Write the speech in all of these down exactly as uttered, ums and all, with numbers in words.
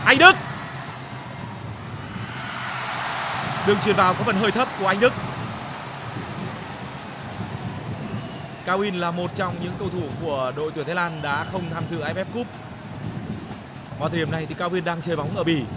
Anh Đức. Đường chuyền vào có phần hơi thấp của anh Đức. Cao In là một trong những cầu thủ của đội tuyển Thái Lan đã không tham dự a ép ép Cup. Vào thời điểm này thì Cao In đang chơi bóng ở Bỉ.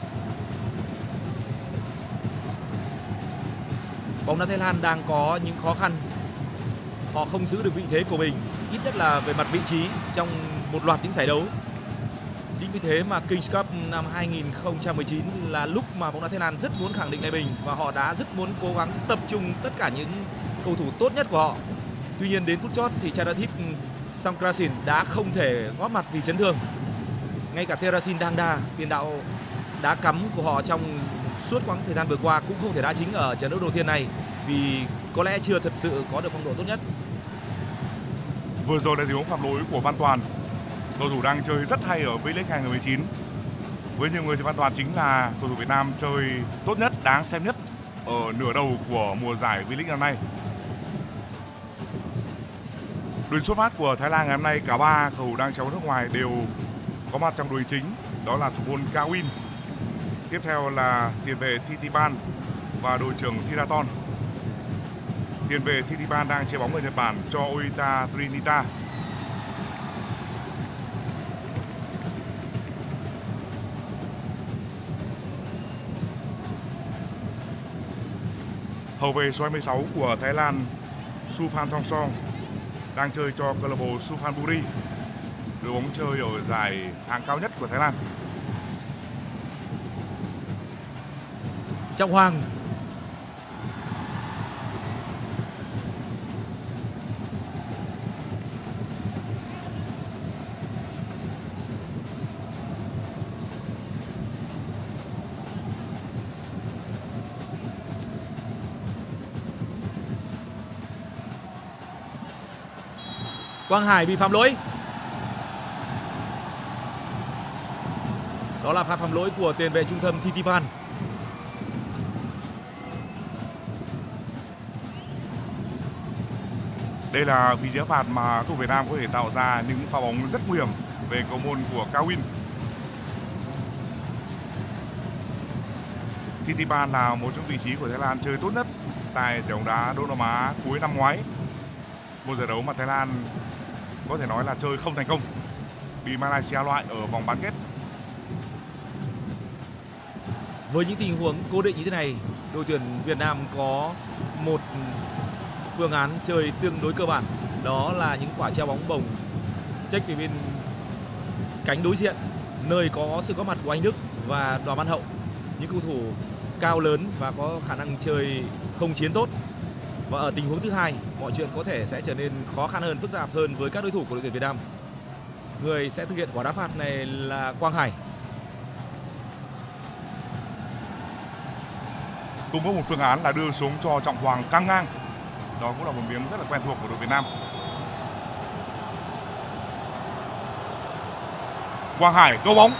Bóng đá Thái Lan đang có những khó khăn. Họ không giữ được vị thế của mình, ít nhất là về mặt vị trí trong một loạt những giải đấu. Chính vì thế mà Kings Cup năm hai nghìn không trăm mười chín là lúc mà bóng đá Thái Lan rất muốn khẳng định lại mình và họ đã rất muốn cố gắng tập trung tất cả những cầu thủ tốt nhất của họ. Tuy nhiên đến phút chót thì Chanathip Songkrasin đã không thể góp mặt vì chấn thương. Ngay cả Terasin Dangda, tiền đạo đá cắm của họ trong suốt quãng thời gian vừa qua cũng không thể đá chính ở trận đấu đầu tiên này vì có lẽ chưa thật sự có được phong độ tốt nhất. Vừa rồi là tình huống phạm lỗi của Văn Toàn. Cầu thủ đang chơi rất hay ở V-League hai nghìn không trăm mười chín. Với nhiều người thì Văn Toàn chính là cầu thủ Việt Nam chơi tốt nhất, đáng xem nhất ở nửa đầu của mùa giải V-League năm nay. Đội xuất phát của Thái Lan ngày hôm nay, cả ba cầu thủ đang cháo nước ngoài đều có mặt trong đội chính, đó là thủ môn Cao In. Tiếp theo là tiền vệ Thitipan và đội trưởng Thiraton. Tiền vệ Thitipan đang chơi bóng ở Nhật Bản cho Oita Trinita. Hậu vệ số hai mươi sáu của Thái Lan Suphan Thongson đang chơi cho câu lạc bộ Suphanburi, đội bóng chơi ở giải hạng cao nhất của Thái Lan. Trọng Hoàng. Quang Hải bị phạm lỗi. Đó là pha phạm lỗi của tiền vệ trung tâm Thitipan. Đây là vị trí phạt mà cầu thủ Việt Nam có thể tạo ra những pha bóng rất nguy hiểm về cầu môn của Cao In. Thitipan là một trong vị trí của Thái Lan chơi tốt nhất tại giải bóng đá Đông Nam Á cuối năm ngoái. Một giải đấu mà Thái Lan có thể nói là chơi không thành công, bị Malaysia loại ở vòng bán kết. Với những tình huống cố định như thế này, đội tuyển Việt Nam có một phương án chơi tương đối cơ bản, đó là những quả treo bóng bổng check về bên cánh đối diện, nơi có sự có mặt của anh Đức và Đoàn Văn Hậu, những cầu thủ cao lớn và có khả năng chơi không chiến tốt. Và ở tình huống thứ hai, mọi chuyện có thể sẽ trở nên khó khăn hơn, phức tạp hơn với các đối thủ của đội tuyển Việt Nam. Người sẽ thực hiện quả đá phạt này là Quang Hải. Cũng có một phương án là đưa xuống cho Trọng Hoàng căng ngang. Đó cũng là một miếng rất là quen thuộc của đội Việt Nam. Quang Hải câu bóng.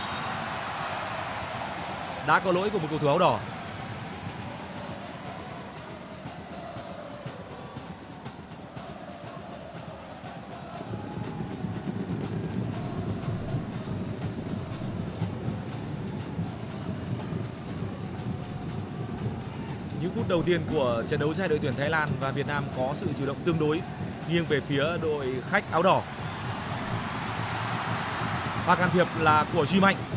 Đã có lỗi của một cầu thủ áo đỏ. Những phút đầu tiên của trận đấu giữa đội tuyển Thái Lan và Việt Nam có sự chủ động tương đối nghiêng về phía đội khách áo đỏ. Pha can thiệp là của Duy Mạnh.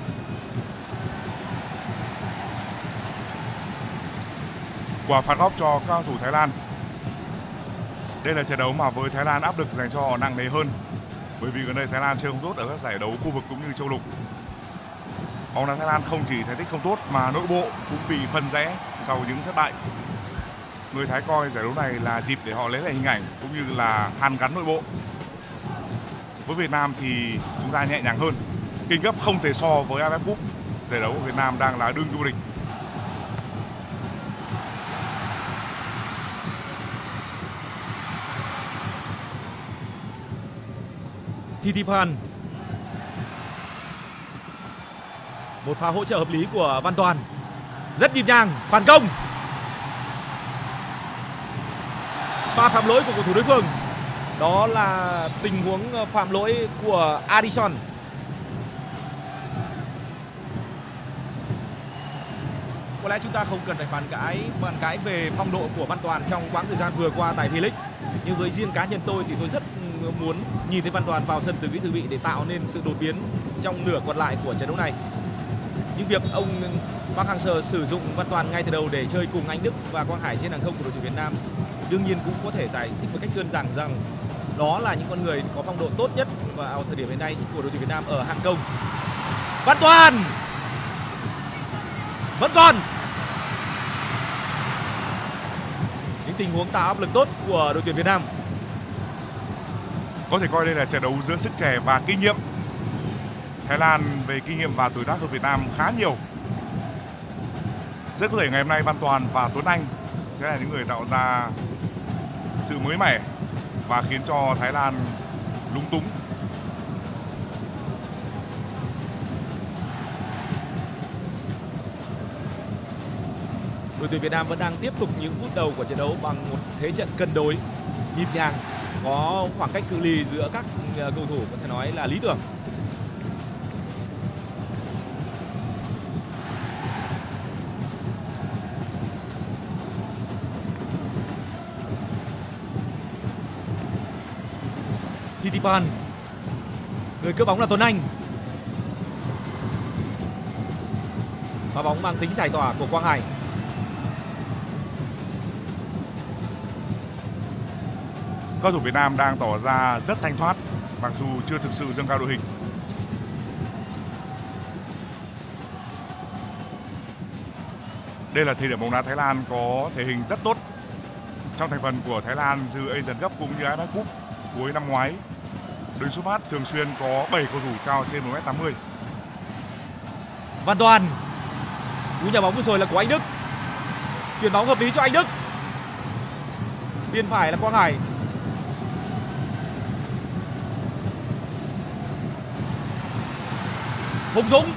Quả phạt góc cho các cầu thủ Thái Lan. Đây là trận đấu mà với Thái Lan áp lực dành cho họ nặng nề hơn, bởi vì gần đây Thái Lan chơi không tốt ở các giải đấu khu vực cũng như châu lục. Bóng đá Thái Lan không chỉ thành tích không tốt mà nội bộ cũng bị phân rẽ sau những thất bại. Người Thái coi giải đấu này là dịp để họ lấy lại hình ảnh cũng như là hàn gắn nội bộ. Với Việt Nam thì chúng ta nhẹ nhàng hơn. Kinh cấp không thể so với a ép ép Cup. Giải đấu của Việt Nam đang là đương vô địch. Thitipan. Một pha hỗ trợ hợp lý của Văn Toàn. Rất nhịp nhàng, phản công. Pha phạm lỗi của cầu thủ đối phương. Đó là tình huống phạm lỗi của Addison. có lẽ chúng ta không cần phải phản cãi bàn cãi về phong độ của Văn Toàn trong quãng thời gian vừa qua tại V-League. Nhưng với riêng cá nhân tôi thì tôi rất muốn nhìn thấy Văn Toàn vào sân từ ghế dự bị để tạo nên sự đột biến trong nửa còn lại của trận đấu này. Nhưng việc ông Park Hang-seo sử dụng Văn Toàn ngay từ đầu để chơi cùng Anh Đức và Quang Hải trên hàng không của đội tuyển Việt Nam đương nhiên cũng có thể giải thích một cách đơn giản rằng đó là những con người có phong độ tốt nhất vào thời điểm hiện nay của đội tuyển Việt Nam ở hàng công. Văn Toàn vẫn còn những tình huống tạo áp lực tốt của đội tuyển Việt Nam. Có thể coi đây là trận đấu giữa sức trẻ và kinh nghiệm. Thái Lan về kinh nghiệm và tuổi tác hơn Việt Nam khá nhiều. Rất có thể ngày hôm nay Văn Toàn và Tuấn Anh sẽ là những người tạo ra sự mới mẻ và khiến cho Thái Lan lúng túng. Đội tuyển Việt Nam vẫn đang tiếp tục những phút đầu của trận đấu bằng một thế trận cân đối, nhịp nhàng, có khoảng cách cự ly giữa các cầu thủ có thể nói là lý tưởng. Thitipan, người cướp bóng là Tuấn Anh. Pha bóng mang tính giải tỏa của Quang Hải. Cầu thủ Việt Nam đang tỏ ra rất thanh thoát, mặc dù chưa thực sự dâng cao đội hình. Đây là thời điểm bóng đá Thái Lan có thể hình rất tốt. Trong thành phần của Thái Lan dự Asian Cup cũng như a ép ép Cup cuối năm ngoái, đội xuất phát thường xuyên có bảy cầu thủ cao trên một mét tám mươi. Văn Toàn, cú nhà bóng vừa rồi là của Anh Đức. Chuyền bóng hợp lý cho Anh Đức. Biên phải là Quang Hải. Hùng Dũng.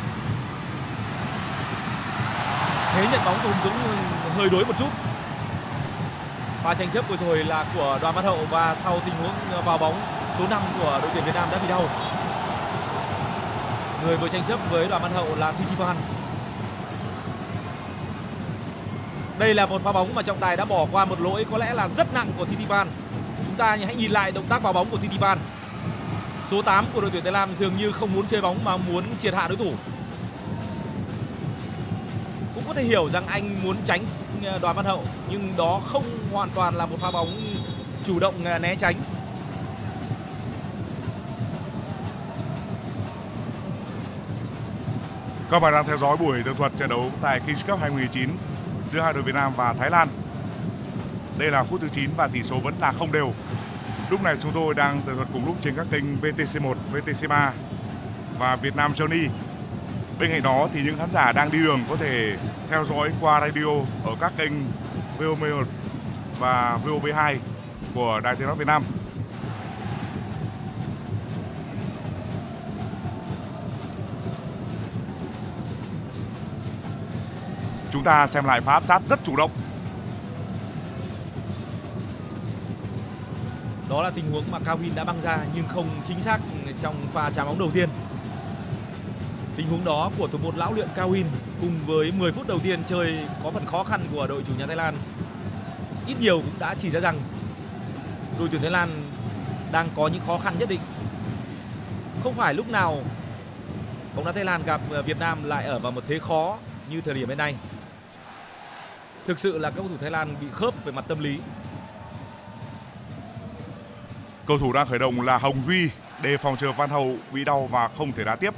Thế nhận bóng của Hùng Dũng hơi đối một chút. Pha tranh chấp vừa rồi là của Đoàn Văn Hậu và sau tình huống vào bóng số năm của đội tuyển Việt Nam đã bị đau. Người vừa tranh chấp với Đoàn Văn Hậu là Thitipan. Đây là một pha bóng mà trọng tài đã bỏ qua một lỗi có lẽ là rất nặng của Thitipan. Chúng ta hãy nhìn lại động tác vào bóng của Thitipan. Số tám của đội tuyển Thái Lan dường như không muốn chơi bóng mà muốn triệt hạ đối thủ. Cũng có thể hiểu rằng anh muốn tránh Đoàn Văn Hậu, nhưng đó không hoàn toàn là một pha bóng chủ động né tránh. Các bạn đang theo dõi buổi tường thuật trận đấu tại Kings Cup hai không một chín giữa hai đội Việt Nam và Thái Lan. Đây là phút thứ chín và tỷ số vẫn là không đều. Lúc này chúng tôi đang tường thuật cùng lúc trên các kênh vê tê xê một, vê tê xê ba và Việt Nam Journey. Bên cạnh đó thì những khán giả đang đi đường có thể theo dõi qua radio ở các kênh vê o một và vê o vê hai của Đài Tiếng nói Việt Nam. Chúng ta xem lại pha áp sát rất chủ động. Đó là tình huống mà Cao Vin đã băng ra nhưng không chính xác trong pha chạm bóng đầu tiên. Tình huống đó của thủ môn lão luyện Cao Vin cùng với mười phút đầu tiên chơi có phần khó khăn của đội chủ nhà Thái Lan ít nhiều cũng đã chỉ ra rằng đội tuyển Thái Lan đang có những khó khăn nhất định. Không phải lúc nào bóng đá Thái Lan gặp Việt Nam lại ở vào một thế khó như thời điểm hiện nay. Thực sự là các cầu thủ Thái Lan bị khớp về mặt tâm lý. Cầu thủ đang khởi động là Hồng Duy để phòng chờ Văn Hậu bị đau và không thể đá tiếp.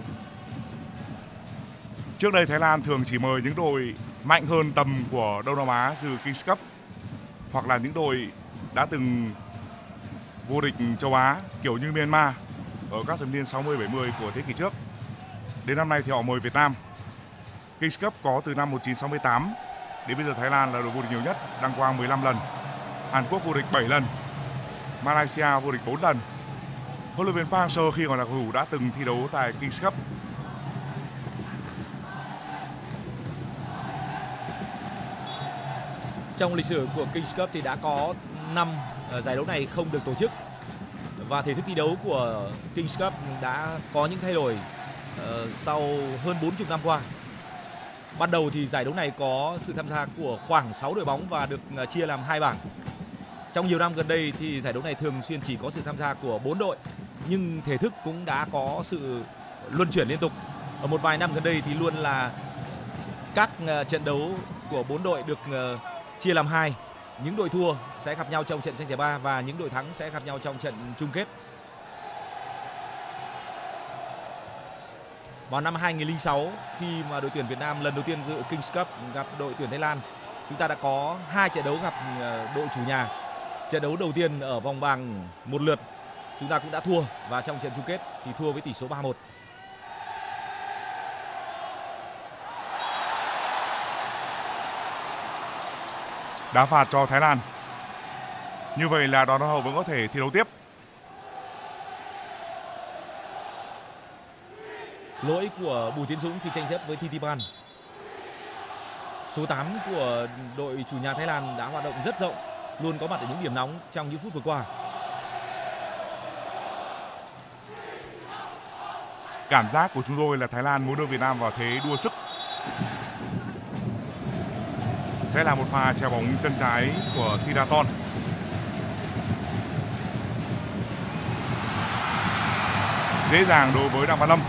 Trước đây Thái Lan thường chỉ mời những đội mạnh hơn tầm của Đông Nam Á dự Kings Cup hoặc là những đội đã từng vô địch châu Á kiểu như Myanmar ở các thập niên sáu mươi bảy mươi của thế kỷ trước. Đến năm nay thì họ mời Việt Nam. Kings Cup có từ năm một nghìn chín trăm sáu mươi tám đến bây giờ Thái Lan là đội vô địch nhiều nhất, đăng quang mười lăm lần. Hàn Quốc vô địch bảy lần. Malaysia vô địch bốn lần. Huấn luyện viên Park Hang-seo khi còn là cầu thủ đã từng thi đấu tại Kings Cup. Trong lịch sử của Kings Cup thì đã có năm giải đấu này không được tổ chức. Và thể thức thi đấu của Kings Cup đã có những thay đổi uh, sau hơn bốn mươi năm qua. Ban đầu thì giải đấu này có sự tham gia của khoảng sáu đội bóng và được chia làm hai bảng. Trong nhiều năm gần đây thì giải đấu này thường xuyên chỉ có sự tham gia của bốn đội, nhưng thể thức cũng đã có sự luân chuyển liên tục. Ở một vài năm gần đây thì luôn là các trận đấu của bốn đội được chia làm hai. Những đội thua sẽ gặp nhau trong trận tranh giải ba và những đội thắng sẽ gặp nhau trong trận chung kết. Vào năm hai nghìn không trăm lẻ sáu, khi mà đội tuyển Việt Nam lần đầu tiên dự Kings Cup gặp đội tuyển Thái Lan, chúng ta đã có hai trận đấu gặp đội chủ nhà. Trận đấu đầu tiên ở vòng bảng một lượt chúng ta cũng đã thua, và trong trận chung kết thì thua với tỷ số ba một. Đá phạt cho Thái Lan. Như vậy là Đoàn Văn Hậu vẫn có thể thi đấu tiếp. Lỗi của Bùi Tiến Dũng khi tranh chấp với Thitipan. Số tám của đội chủ nhà Thái Lan đã hoạt động rất rộng, luôn có mặt ở những điểm nóng trong những phút vừa qua. Cảm giác của chúng tôi là Thái Lan muốn đưa Việt Nam vào thế đua sức. Sẽ là một pha treo bóng chân trái của Thiraton. Dễ dàng đối với Đặng Văn Lâm.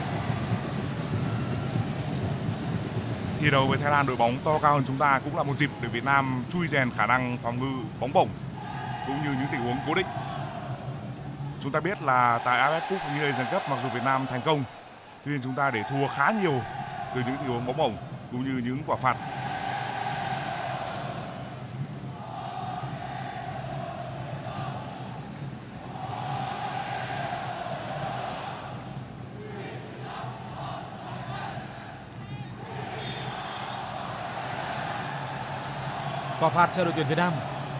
Thi đấu với Thái Lan, đội bóng to cao hơn chúng ta cũng là một dịp để Việt Nam chui rèn khả năng phòng ngự bóng bổng cũng như những tình huống cố định. Chúng ta biết là tại a ép ép Cup cũng như Asian Cup, mặc dù Việt Nam thành công, tuy nhiên chúng ta để thua khá nhiều từ những tình huống bóng bổng cũng như những quả phạt. Quả phạt cho đội tuyển Việt Nam.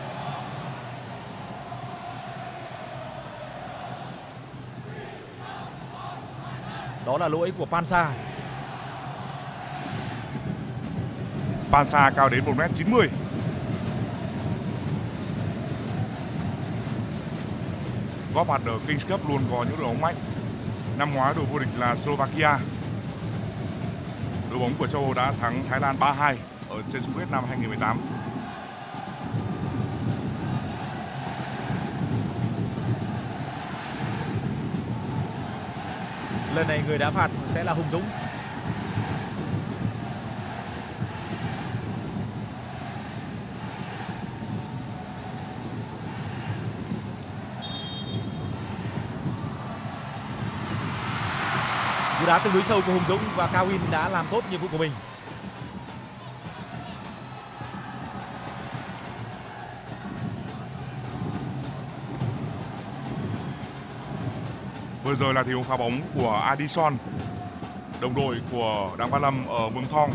Đó là lỗi của Pansa. Pansa cao đến một mét chín mươi. Góp mặt ở Kings Cup luôn có những đội bóng mạnh. Năm ngoái đội vô địch là Slovakia. Đội bóng của châu Âu đã thắng Thái Lan ba hai ở trận chung kết năm hai nghìn không trăm mười tám. Lần này người đá phạt sẽ là Hùng Dũng. Cú đá tương đối sâu của Hùng Dũng và Cao Win đã làm tốt nhiệm vụ của mình. Vừa rồi là tình huống phá bóng của Addison, đồng đội của Đặng Văn Lâm ở Mường Thong.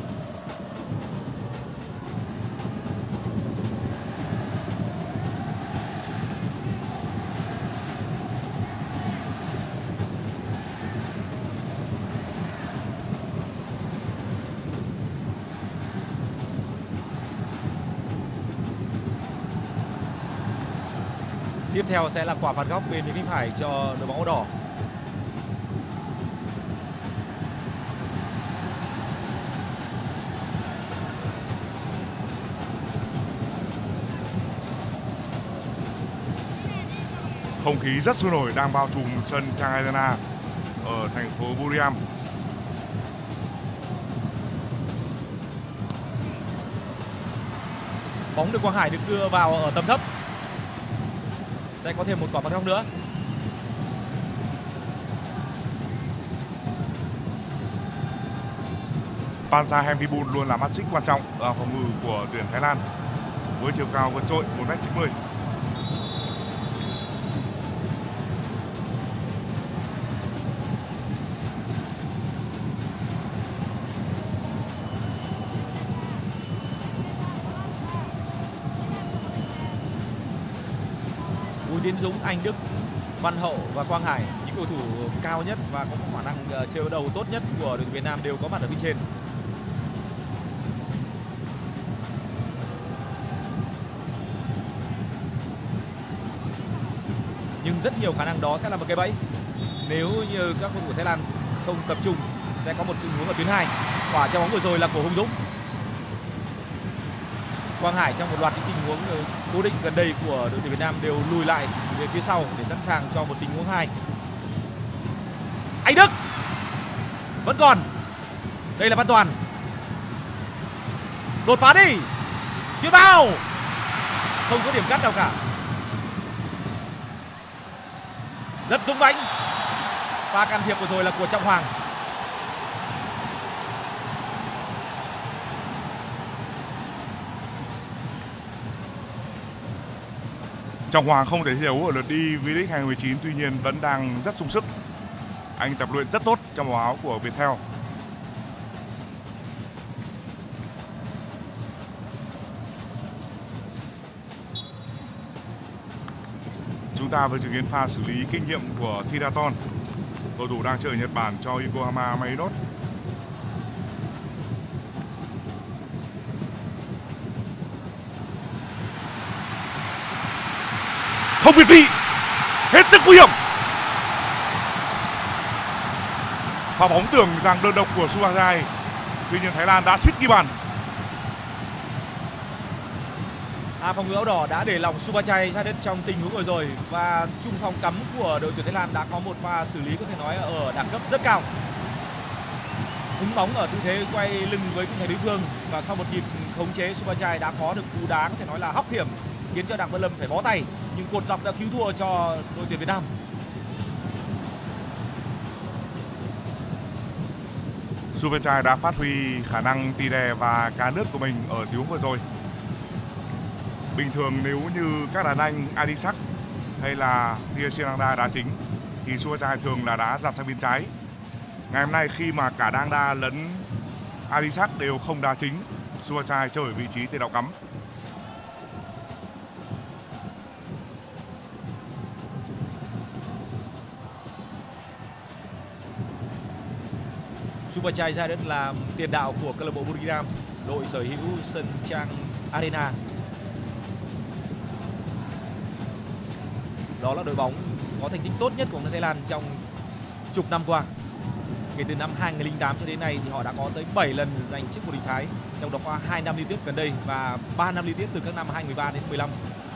Tiếp theo sẽ là quả phạt góc bên phía phải cho đội bóng áo đỏ. Không khí rất sôi nổi đang bao trùm sân Chang Arena ở thành phố Buriram. Bóng được Quang Hải được đưa vào ở tầm thấp. Sẽ có thêm một quả phạt góc nữa. Pansa Hemviboon luôn là mắt xích quan trọng ở phòng ngự của tuyển Thái Lan với chiều cao vượt trội một mét chín mươi. Bùi Tiến Dũng, Anh Đức, Văn Hậu và Quang Hải, những cầu thủ cao nhất và có khả năng chơi đầu tốt nhất của đội tuyển Việt Nam đều có mặt ở phía trên. Nhưng rất nhiều khả năng đó sẽ là một cái bẫy. Nếu như các cầu thủ Thái Lan không tập trung, sẽ có một tình huống ở tuyến hai. Quả trái bóng vừa rồi là của Hùng Dũng. Quang Hải trong một loạt những tình huống cố định gần đây của đội tuyển Việt Nam đều lùi lại về phía sau để sẵn sàng cho một tình huống hai. Anh Đức vẫn còn. Đây là Văn Toàn. Đột phá đi. Chuyền vào. Không có điểm cắt nào cả. Rất dũng mãnh. Pha can thiệp vừa rồi là của Trọng Hoàng. Trọng Hoàng không thể thi đấu ở lượt đi V-League hai không một chín, tuy nhiên vẫn đang rất sung sức. Anh tập luyện rất tốt trong màu áo của Viettel. Chúng ta vừa chứng kiến pha xử lý kinh nghiệm của Thiraton, cầu thủ đang chơi ở Nhật Bản cho Yokohama Marinos. Không việt vị, hết sức nguy hiểm. Pha bóng tưởng rằng đơn độc của Subachai, tuy nhiên Thái Lan đã suýt ghi bàn. À, phòng ngự áo đỏ đã để lòng Subachai ra đất trong tình huống vừa rồi và trung phòng cắm của đội tuyển Thái Lan đã có một pha xử lý có thể nói ở đẳng cấp rất cao. Hứng bóng ở tư thế quay lưng với khung thành đối phương và sau một nhịp khống chế, Subachai đã có được cú đá có thể nói là hóc hiểm khiến cho Đặng Văn Lâm phải bó tay, nhưng cột dọc đã cứu thua cho đội tuyển Việt Nam. Subachai đã phát huy khả năng tì đè và cá nước của mình ở tình huống vừa rồi. Bình thường nếu như các đàn anh Adisak hay là Tia Shinangda đá chính thì Subachai thường là đá dạt sang bên trái. Ngày hôm nay khi mà cả Dangda lẫn Adisak đều không đá chính, Subachai chơi ở vị trí tiền đạo cắm. Subachai ra đất là tiền đạo của câu lạc bộ Buriram, đội sở hữu sân Trang Arena. Đó là đội bóng có thành tích tốt nhất của Thái Lan trong chục năm qua. Kể từ năm hai không không tám cho đến nay thì họ đã có tới bảy lần giành chức vô địch Thái, trong đó có hai năm liên tiếp gần đây và ba năm liên tiếp từ các năm hai không một ba đến mười lăm.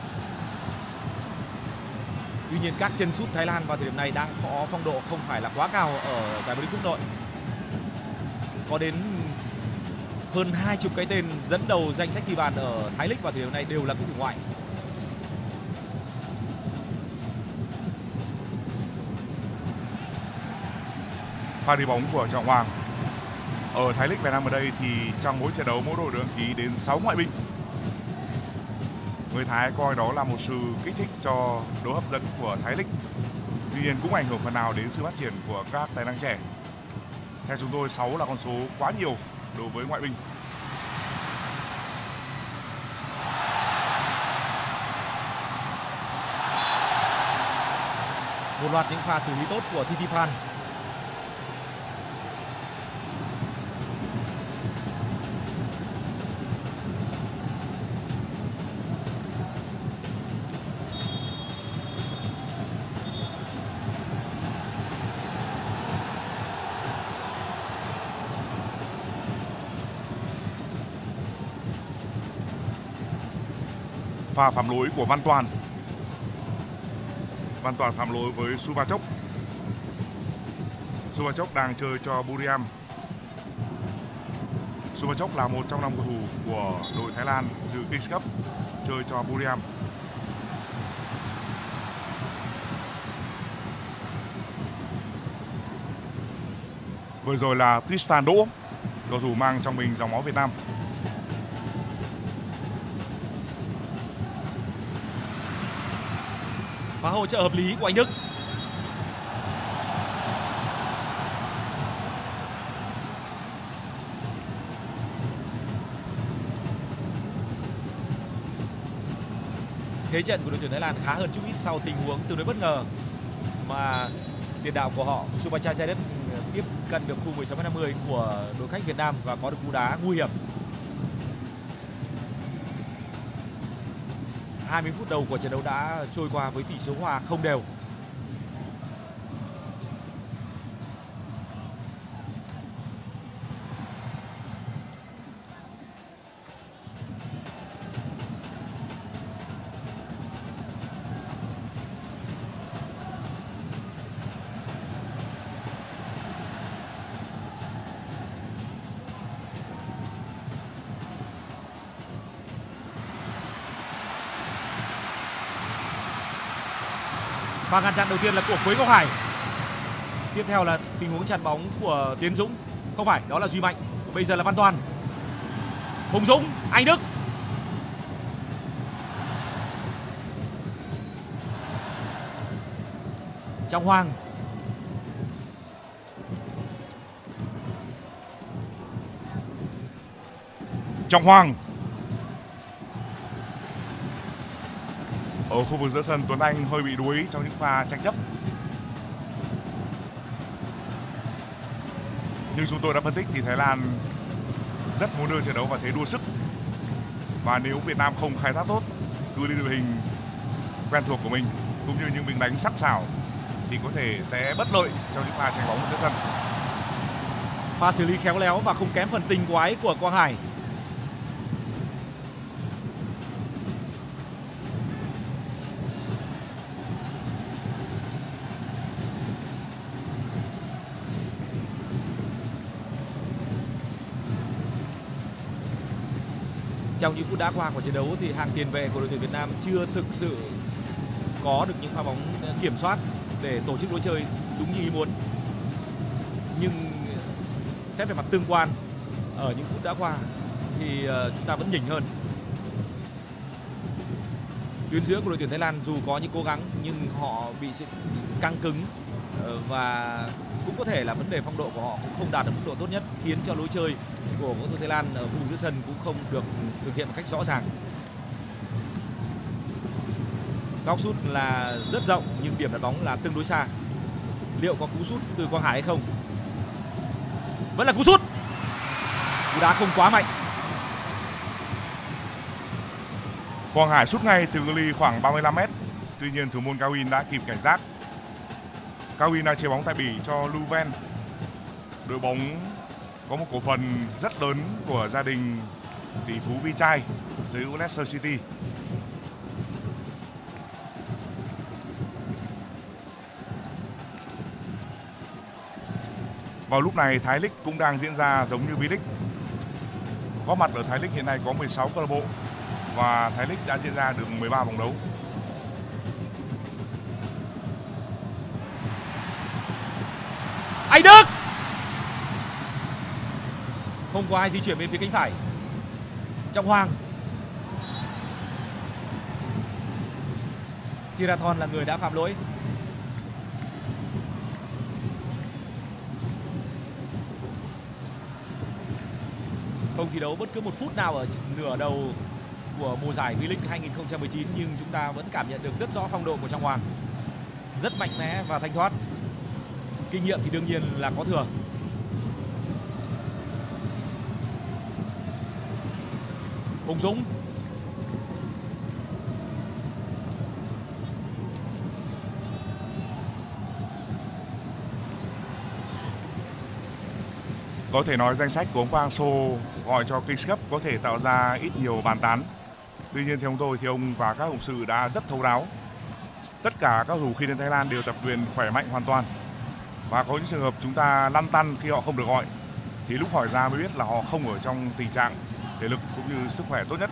Tuy nhiên các chân sút Thái Lan vào thời điểm này đang có phong độ không phải là quá cao ở giải vô địch quốc nội. Có đến hơn hai chục cái tên dẫn đầu danh sách ghi bàn ở Thái League vào thời điểm này đều là cầu thủ ngoại. Pha đi bóng của Trọng Hoàng. Ở Thái League Việt Nam ở đây thì trong mỗi trận đấu mỗi đội được đăng ký đến sáu ngoại binh. Người Thái coi đó là một sự kích thích cho độ hấp dẫn của Thái League. Tuy nhiên cũng ảnh hưởng phần nào đến sự phát triển của các tài năng trẻ. Theo chúng tôi, sáu là con số quá nhiều đối với ngoại binh. Một loạt những pha xử lý tốt của Thitiphan. Pha phạm lỗi của Văn Toàn. Văn Toàn phạm lỗi với Subachok. Subachok đang chơi cho Buriram. Subachok là một trong năm cầu thủ của đội Thái Lan dự Kings Cup chơi cho Buriram. Vừa rồi là Tristan Đỗ, cầu thủ mang trong mình dòng máu Việt Nam. Và hỗ trợ hợp lý của anh Đức. Thế trận của đội tuyển Thái Lan khá hơn chút ít sau tình huống tương đối bất ngờ mà tiền đạo của họ Subachai Chaidet tiếp cận được khu mười sáu mét năm mươi của đội khách Việt Nam và có được cú đá nguy hiểm. hai mươi phút đầu của trận đấu đã trôi qua với tỷ số hòa không đều. Và ngăn chặn đầu tiên là của Quế Ngọc Hải. Tiếp theo là tình huống chặn bóng của Tiến Dũng. Không phải, đó là Duy Mạnh. Bây giờ là Văn Toàn. Hùng Dũng, Anh Đức. Trọng Hoàng. Trọng Hoàng. Ở khu vực giữa sân, Tuấn Anh hơi bị đuối trong những pha tranh chấp. Nhưng chúng tôi đã phân tích thì Thái Lan rất muốn đưa trận đấu vào thế đua sức. Và nếu Việt Nam không khai thác tốt, cứ đi đội hình quen thuộc của mình cũng như những mình đánh sắc sảo thì có thể sẽ bất lợi trong những pha tranh bóng giữa sân. Pha xử lý khéo léo và không kém phần tình quái của Quang Hải. Trong những phút đã qua của trận đấu thì hàng tiền vệ của đội tuyển Việt Nam chưa thực sự có được những pha bóng kiểm soát để tổ chức lối chơi đúng như ý muốn. Nhưng xét về mặt tương quan ở những phút đã qua thì chúng ta vẫn nhỉnh hơn. Tuyến giữa của đội tuyển Thái Lan dù có những cố gắng nhưng họ bị sự căng cứng và cũng có thể là vấn đề phong độ của họ cũng không đạt được mức độ tốt nhất, khiến cho lối chơi của cầu thủ Thái Lan ở khu vực giữa sân cũng không được thực hiện một cách rõ ràng. Góc sút là rất rộng nhưng điểm đặt bóng là tương đối xa. Liệu có cú sút từ Quang Hải hay không? Vẫn là cú sút. Cú đá không quá mạnh. Quang Hải sút ngay từ cự ly khoảng ba mươi lăm mét. Tuy nhiên thủ môn Cao Win đã kịp cảnh giác. Cao Win đã chia bóng tại bỉ cho Louven. Đội bóng có một cổ phần rất lớn của gia đình tỷ phú Vichai sở hữu Leicester City. Vào lúc này Thái League cũng đang diễn ra giống như V-League. Góp mặt ở Thái League hiện nay có mười sáu câu lạc bộ và Thái League đã diễn ra được mười ba vòng đấu. Anh Đức không có ai di chuyển bên phía cánh phải. Trọng Hoàng. Thirathon là người đã phạm lỗi. Không thi đấu bất cứ một phút nào ở nửa đầu của mùa giải V-League hai không một chín nhưng chúng ta vẫn cảm nhận được rất rõ phong độ của Trọng Hoàng. Rất mạnh mẽ và thanh thoát. Kinh nghiệm thì đương nhiên là có thừa. Hùng Dũng. Có thể nói danh sách của ông Park Hang-seo gọi cho Kings Cup có thể tạo ra ít nhiều bàn tán. Tuy nhiên theo ông tôi thì ông và các cộng sự đã rất thấu đáo. Tất cả các cầu thủ khi đến Thái Lan đều tập luyện khỏe mạnh hoàn toàn. Và có những trường hợp chúng ta lăn tăn khi họ không được gọi thì lúc hỏi ra mới biết là họ không ở trong tình trạng thể lực cũng như sức khỏe tốt nhất.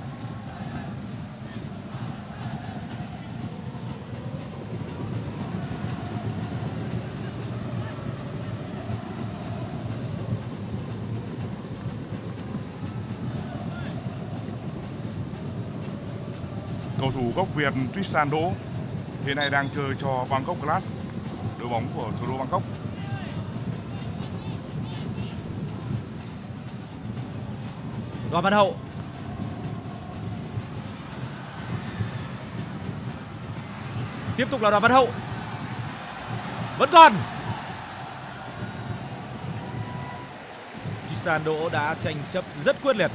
Cầu thủ gốc Việt Tristan Đỗ hiện nay đang chơi cho Bangkok Glass, đội bóng của thủ đô Bangkok. Đoàn Văn Hậu. Tiếp tục là Đoàn Văn Hậu. Vẫn còn. Tristan Đỗ đã tranh chấp rất quyết liệt.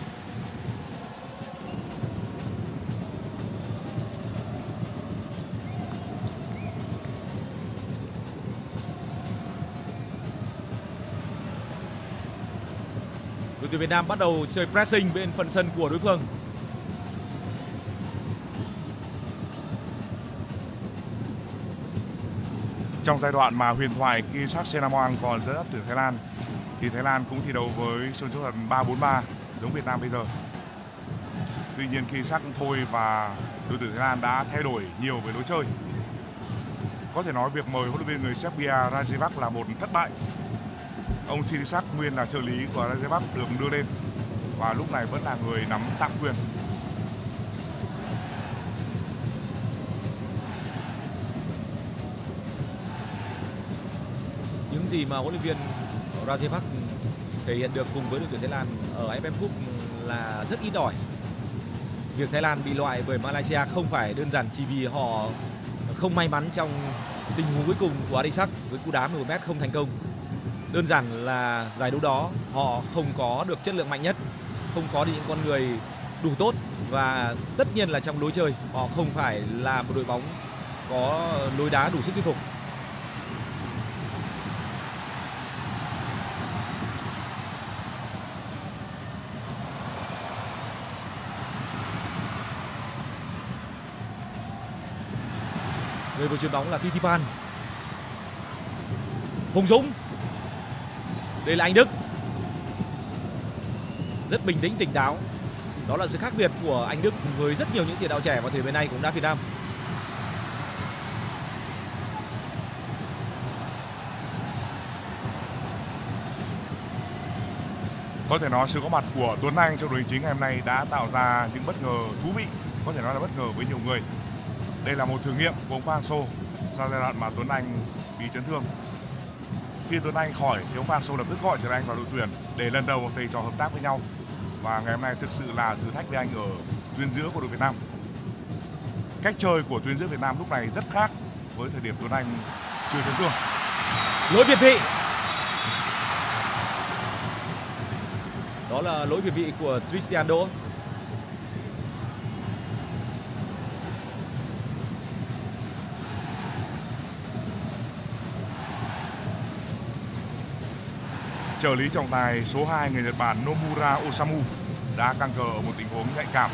Đội tuyển Việt Nam bắt đầu chơi pressing bên phần sân của đối phương. Trong giai đoạn mà huyền thoại Kingsak Senamwang còn dẫn dắt tuyển Thái Lan thì Thái Lan cũng thi đấu với sân chiến thuật ba bốn ba giống Việt Nam bây giờ. Tuy nhiên Kingsak cũng thôi và đội tuyển Thái Lan đã thay đổi nhiều về lối chơi. Có thể nói việc mời huấn luyện viên người Serbia Rajevac là một thất bại. Ông Sirisak nguyên là trợ lý của Rajevac được đưa lên và lúc này vẫn là người nắm tạm quyền. Những gì mà huấn luyện viên Rajevac thể hiện được cùng với đội tuyển Thái Lan ở a ép ép Cup là rất ít ỏi. Việc Thái Lan bị loại bởi Malaysia không phải đơn giản chỉ vì họ không may mắn trong tình huống cuối cùng của Adisak với cú đá mười một mét không thành công. Đơn giản là giải đấu đó họ không có được chất lượng mạnh nhất, không có được những con người đủ tốt và tất nhiên là trong lối chơi họ không phải là một đội bóng có lối đá đủ sức thuyết phục. Người vừa chuyền bóng là Titipan. Hùng Dũng. Đây là anh Đức. Rất bình tĩnh, tỉnh táo. Đó là sự khác biệt của anh Đức với rất nhiều những tiền đạo trẻ vào thời bên này cũng đã Việt Nam. Có thể nói sự có mặt của Tuấn Anh trong đội hình chính ngày hôm nay đã tạo ra những bất ngờ thú vị, có thể nói là bất ngờ với nhiều người. Đây là một thử nghiệm của ông Park Hang-seo sau giai đoạn mà Tuấn Anh bị chấn thương. Khi Tuấn Anh khỏi thì ông Park Hang-seo lập tức gọi Trần Anh vào đội tuyển để lần đầu thầy trò hợp tác với nhau. Và ngày hôm nay thực sự là thử thách với anh ở tuyến giữa của đội Việt Nam. Cách chơi của tuyến giữa Việt Nam lúc này rất khác với thời điểm Tuấn Anh chưa chấn thương. Lỗi việt vị. Đó là lỗi việt vị của Christian Đỗ. Trợ lý trọng tài số hai người Nhật Bản Nomura Osamu đã căng cờ ở một tình huống nhạy cảm.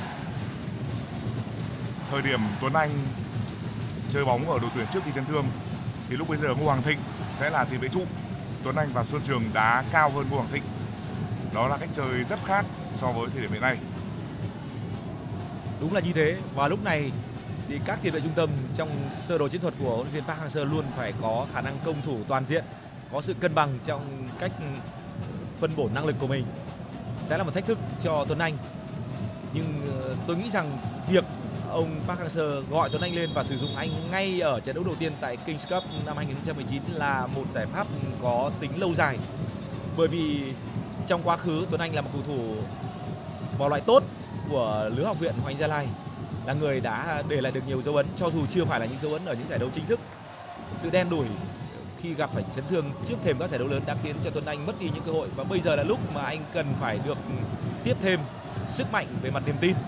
Thời điểm Tuấn Anh chơi bóng ở đội tuyển trước khi chấn thương thì lúc bây giờ Ngô Hoàng Thịnh sẽ là tiền vệ trụ. Tuấn Anh và Xuân Trường đá cao hơn Ngô Hoàng Thịnh. Đó là cách chơi rất khác so với thời điểm hiện nay. Đúng là như thế. Và lúc này thì các tiền vệ trung tâm trong sơ đồ chiến thuật của huấn luyện viên Park Hang-seo luôn phải có khả năng công thủ toàn diện, có sự cân bằng trong cách phân bổ năng lực của mình. Sẽ là một thách thức cho Tuấn Anh. Nhưng tôi nghĩ rằng việc ông Park Hang-seo gọi Tuấn Anh lên và sử dụng anh ngay ở trận đấu đầu tiên tại Kings Cup năm hai không một chín là một giải pháp có tính lâu dài. Bởi vì trong quá khứ Tuấn Anh là một cầu thủ vỏ loại tốt của lứa học viện Hoàng Anh Gia Lai, là người đã để lại được nhiều dấu ấn cho dù chưa phải là những dấu ấn ở những giải đấu chính thức. Sự đen đủi khi gặp phải chấn thương trước thềm các giải đấu lớn đã khiến cho Tuấn Anh mất đi những cơ hội, và bây giờ là lúc mà anh cần phải được tiếp thêm sức mạnh về mặt niềm tin.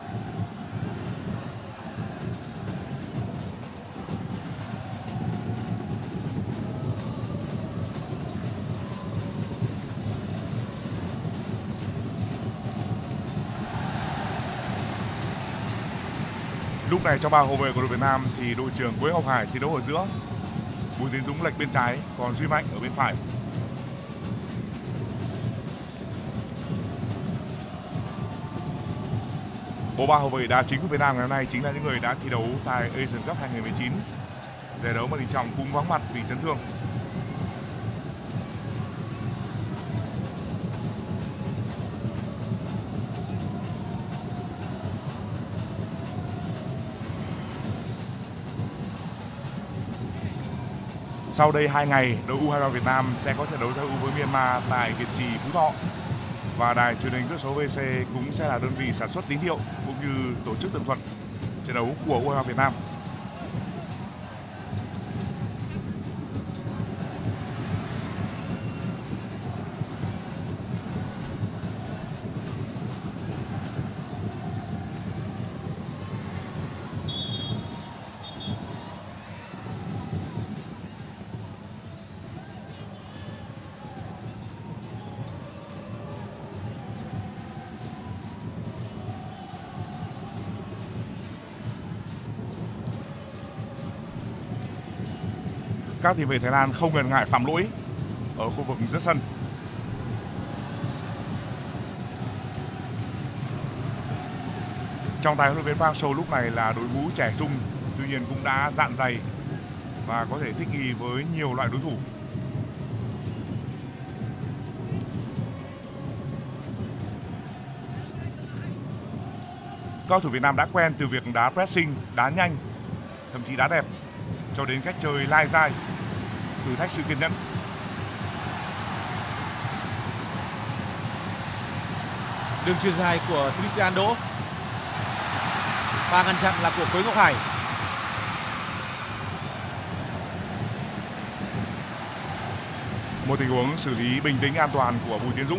Lúc này trong ba hậu vệ của đội Việt Nam thì đội trưởng Quế Ngọc Hải thi đấu ở giữa, Bùi Tiến Dũng lệch bên trái, còn Duy Mạnh ở bên phải. Bộ ba hậu vệ đá chính của Việt Nam ngày hôm nay chính là những người đã thi đấu tại Asian Cup hai không một chín, giải đấu mà Đình Trọng cũng vắng mặt vì chấn thương. Sau đây hai ngày, đội u hai ba Việt Nam sẽ có trận đấu giao hữu với Myanmar tại Việt Trì, Phú Thọ. Và đài truyền hình tần số vê xê cũng sẽ là đơn vị sản xuất tín hiệu cũng như tổ chức tường thuật trận đấu của u hai ba Việt Nam. Các tiền vệ Thái Lan không ngần ngại phạm lỗi ở khu vực giữa sân. Trong tay huấn luyện viên Park Hang-seo lúc này là đội ngũ trẻ trung, tuy nhiên cũng đã dạn dày và có thể thích nghi với nhiều loại đối thủ. Cầu thủ Việt Nam đã quen từ việc đá pressing, đá nhanh, thậm chí đá đẹp, cho đến cách chơi lai dai, thử thách sự kiên nhẫn. Đường chuyền dài của Christian Đỗ, và ngăn chặn là của Quế Ngọc Hải. Một tình huống xử lý bình tĩnh an toàn của Bùi Tiến Dũng.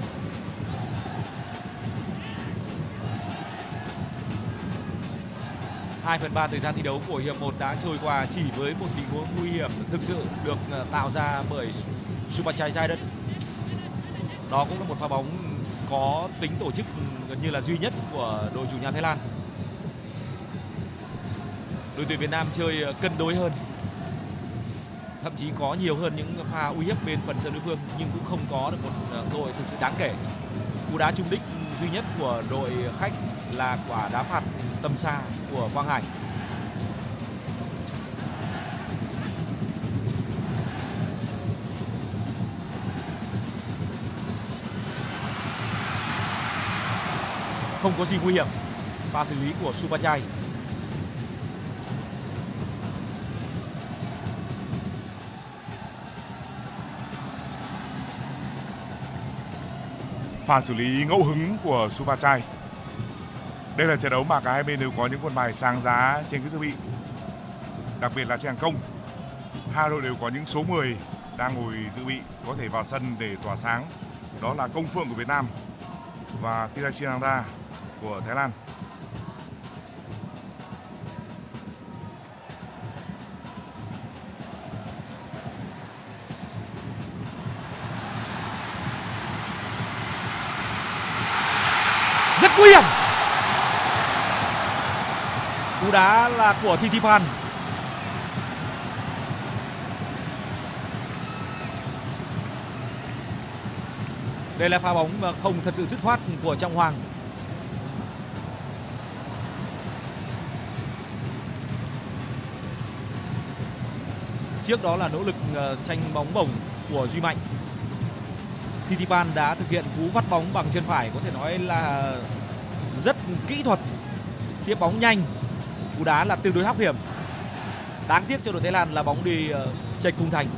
hai phần ba thời gian thi đấu của hiệp một đã trôi qua chỉ với một tình huống nguy hiểm thực sự được tạo ra bởi Supachai Zaidan. Đó cũng là một pha bóng có tính tổ chức gần như là duy nhất của đội chủ nhà Thái Lan. Đội tuyển Việt Nam chơi cân đối hơn, thậm chí có nhiều hơn những pha uy hiếp bên phần sân đối phương, nhưng cũng không có được một cơ hội thực sự đáng kể. Cú đá trúng đích duy nhất của đội khách là quả đá phạt tầm xa của Quang Hải. Không có gì nguy hiểm. Pha xử lý của Supachai. Pha xử lý ngẫu hứng của Supachai. Đây là trận đấu mà cả hai bên đều có những quân bài sáng giá trên cái dự bị, đặc biệt là trên hàng công. Hai đội đều có những số mười đang ngồi dự bị có thể vào sân để tỏa sáng. Đó là Công Phượng của Việt Nam và Tirachinanda của Thái Lan. Rất nguy hiểm. Cú đá là của Thitiphan. Đây là pha bóng mà không thật sự dứt khoát của Trọng Hoàng. Trước đó là nỗ lực tranh bóng bổng của Duy Mạnh. Thitiphan đã thực hiện cú phát bóng bằng chân phải, có thể nói là rất kỹ thuật, tiếp bóng nhanh, cú đá là tương đối hóc hiểm. Đáng tiếc cho đội Thái Lan là bóng đi chệch khung thành.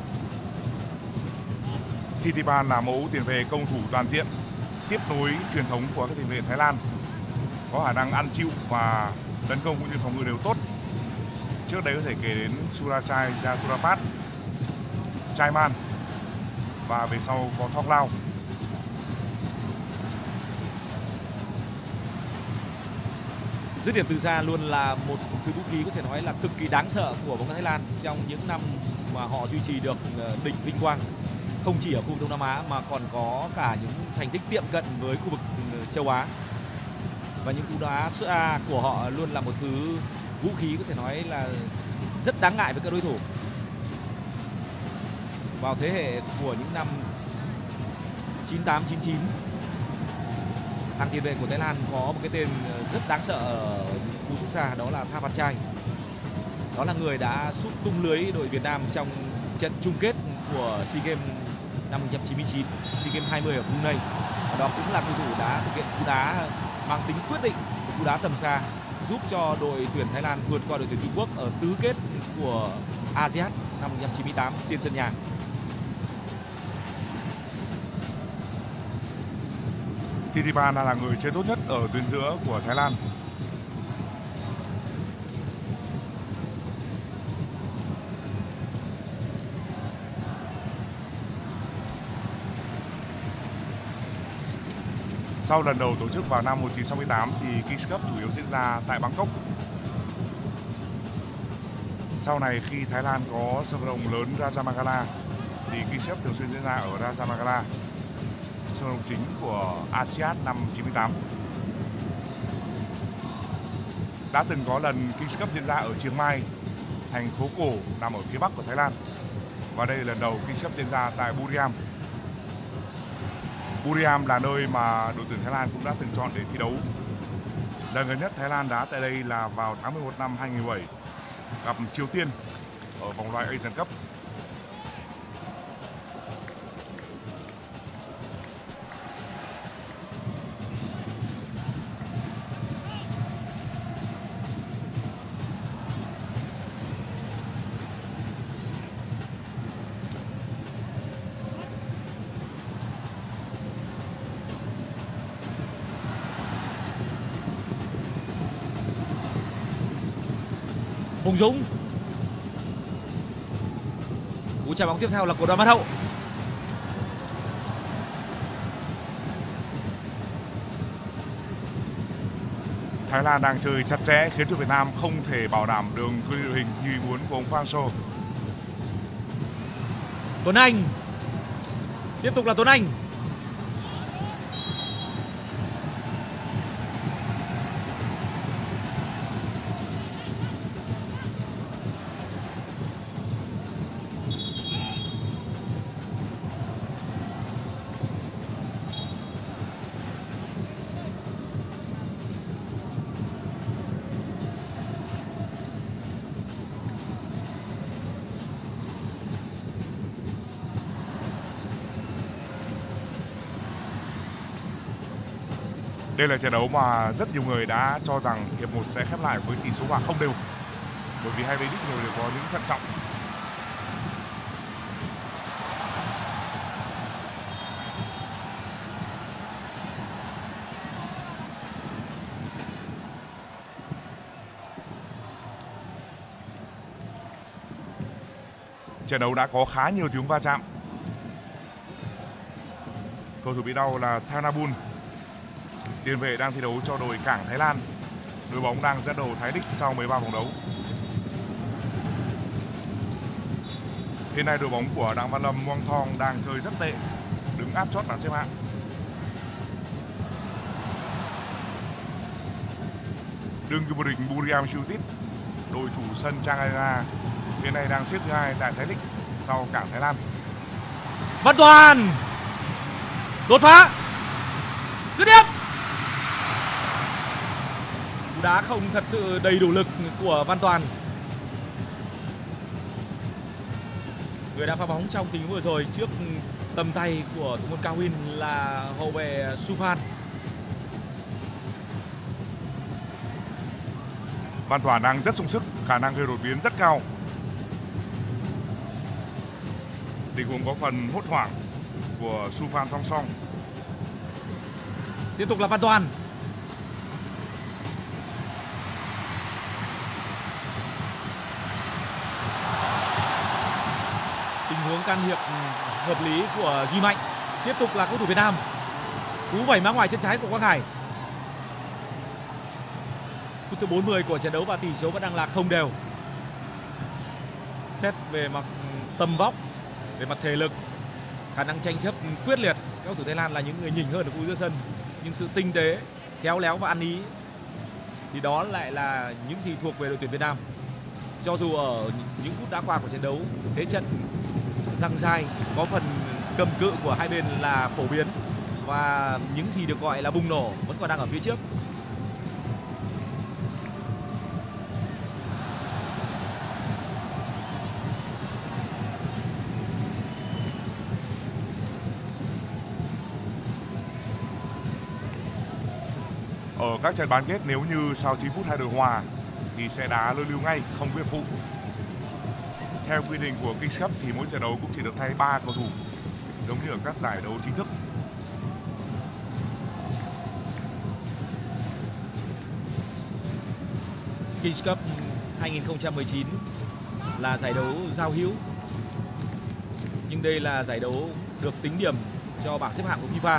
Thitiphan là mẫu tiền vệ công thủ toàn diện, tiếp nối truyền thống của các tiền vệ Thái Lan, có khả năng ăn chịu và tấn công cũng như phòng ngự đều tốt. Trước đây có thể kể đến Surachai Jaturapat, Chaiman và về sau có Thong Lao. Dứt điểm từ xa luôn là một thứ vũ khí có thể nói là cực kỳ đáng sợ của bóng đá Thái Lan trong những năm mà họ duy trì được đỉnh vinh quang, không chỉ ở khu vực Đông Nam Á mà còn có cả những thành tích tiệm cận với khu vực châu Á. Và những cú đá xa của họ luôn là một thứ vũ khí có thể nói là rất đáng ngại với các đối thủ. Vào thế hệ của những năm chín tám chín chín, hàng tiền vệ của Thái Lan có một cái tên rất đáng sợ ở cú sút xa, đó là Thapachai. Đó là người đã sút tung lưới đội Việt Nam trong trận chung kết của SEA Games năm một nghìn chín trăm chín mươi chín, SEA Games hai mươi ở Brunei. Và đó cũng là cầu thủ đã thực hiện cú đá mang tính quyết định, cú đá tầm xa giúp cho đội tuyển Thái Lan vượt qua đội tuyển Trung Quốc ở tứ kết của a sê an năm một nghìn chín trăm chín mươi tám trên sân nhà. Thitiphan là người chơi tốt nhất ở tuyến giữa của Thái Lan. Sau lần đầu tổ chức vào năm một nghìn chín trăm sáu mươi tám thì Kings Cup chủ yếu diễn ra tại Bangkok. Sau này khi Thái Lan có sân vận động lớn Rajamangala thì Kings Cup thường xuyên diễn ra ở Rajamangala, sân vận động chính của a sê an năm chín mươi tám. Đã từng có lần Kings Cup diễn ra ở Chiang Mai, thành phố cổ nằm ở phía bắc của Thái Lan. Và đây là lần đầu Kings Cup diễn ra tại Buriram. Buriram là nơi mà đội tuyển Thái Lan cũng đã từng chọn để thi đấu. Lần gần nhất Thái Lan đá tại đây là vào tháng mười một năm hai nghìn không trăm mười bảy, gặp Triều Tiên ở vòng loại Asian Cup. Hùng Dũng. Cú chạm bóng tiếp theo là của Đoàn Văn Hậu. Thái Lan đang chơi chặt chẽ khiến cho Việt Nam không thể bảo đảm đường cự ly đội hình như muốn của ông Quang Sô. Tuấn Anh. Tiếp tục là Tuấn Anh. Đây là trận đấu mà rất nhiều người đã cho rằng hiệp một sẽ khép lại với tỷ số hòa không đều, bởi vì hai bên ít nhiều đều có những thận trọng. Trận đấu đã có khá nhiều tiếng va chạm. Cầu thủ bị đau là Thanabun, tiền vệ đang thi đấu cho đội Cảng Thái Lan. Đội bóng đang dẫn đầu Thái Đích sau mười ba vòng đấu. Hiện nay đội bóng của Đặng Văn Lâm Muang Thong đang chơi rất tệ, đứng áp chót bảng xếp hạng. Đương kim vô địch Buriram United, đội chủ sân Chang Arena, hiện nay đang xếp thứ hai tại Thái Đích sau Cảng Thái Lan. Văn Toàn đột phá, dứt điểm. Cú đá không thật sự đầy đủ lực của Văn Toàn, người đã phá bóng trong tình huống vừa rồi trước tầm tay của thủ môn Cao Win là hậu vệ Suphan. Văn Toàn đang rất sung sức, khả năng gây đột biến rất cao. Tình huống có phần hốt hoảng của Suphan Thong Song. Tiếp tục là Văn Toàn. Tình huống can thiệp hợp lý của Di Mạnh. Tiếp tục là cầu thủ Việt Nam. Cú vẩy má ngoài chân trái của Quang Hải. Phút thứ bốn mươi của trận đấu và tỷ số vẫn đang là không đều. Xét về mặt tầm vóc, về mặt thể lực, khả năng tranh chấp quyết liệt, các cầu thủ Thái Lan là những người nhỉnh hơn ở khu giữa sân, nhưng sự tinh tế, khéo léo và ăn ý thì đó lại là những gì thuộc về đội tuyển Việt Nam. Cho dù ở những phút đã qua của trận đấu, thế trận giằng dai, có phần cầm cự của hai bên là phổ biến và những gì được gọi là bùng nổ vẫn còn đang ở phía trước. Ở các trận bán kết, nếu như sau chín phút hai đội hòa thì sẽ đá lưu lưu ngay, không quyết phụ. Theo quy định của Kings Cup thì mỗi trận đấu cũng chỉ được thay ba cầu thủ, giống như ở các giải đấu chính thức. Kings Cup hai không một chín là giải đấu giao hữu, nhưng đây là giải đấu được tính điểm cho bảng xếp hạng của FIFA.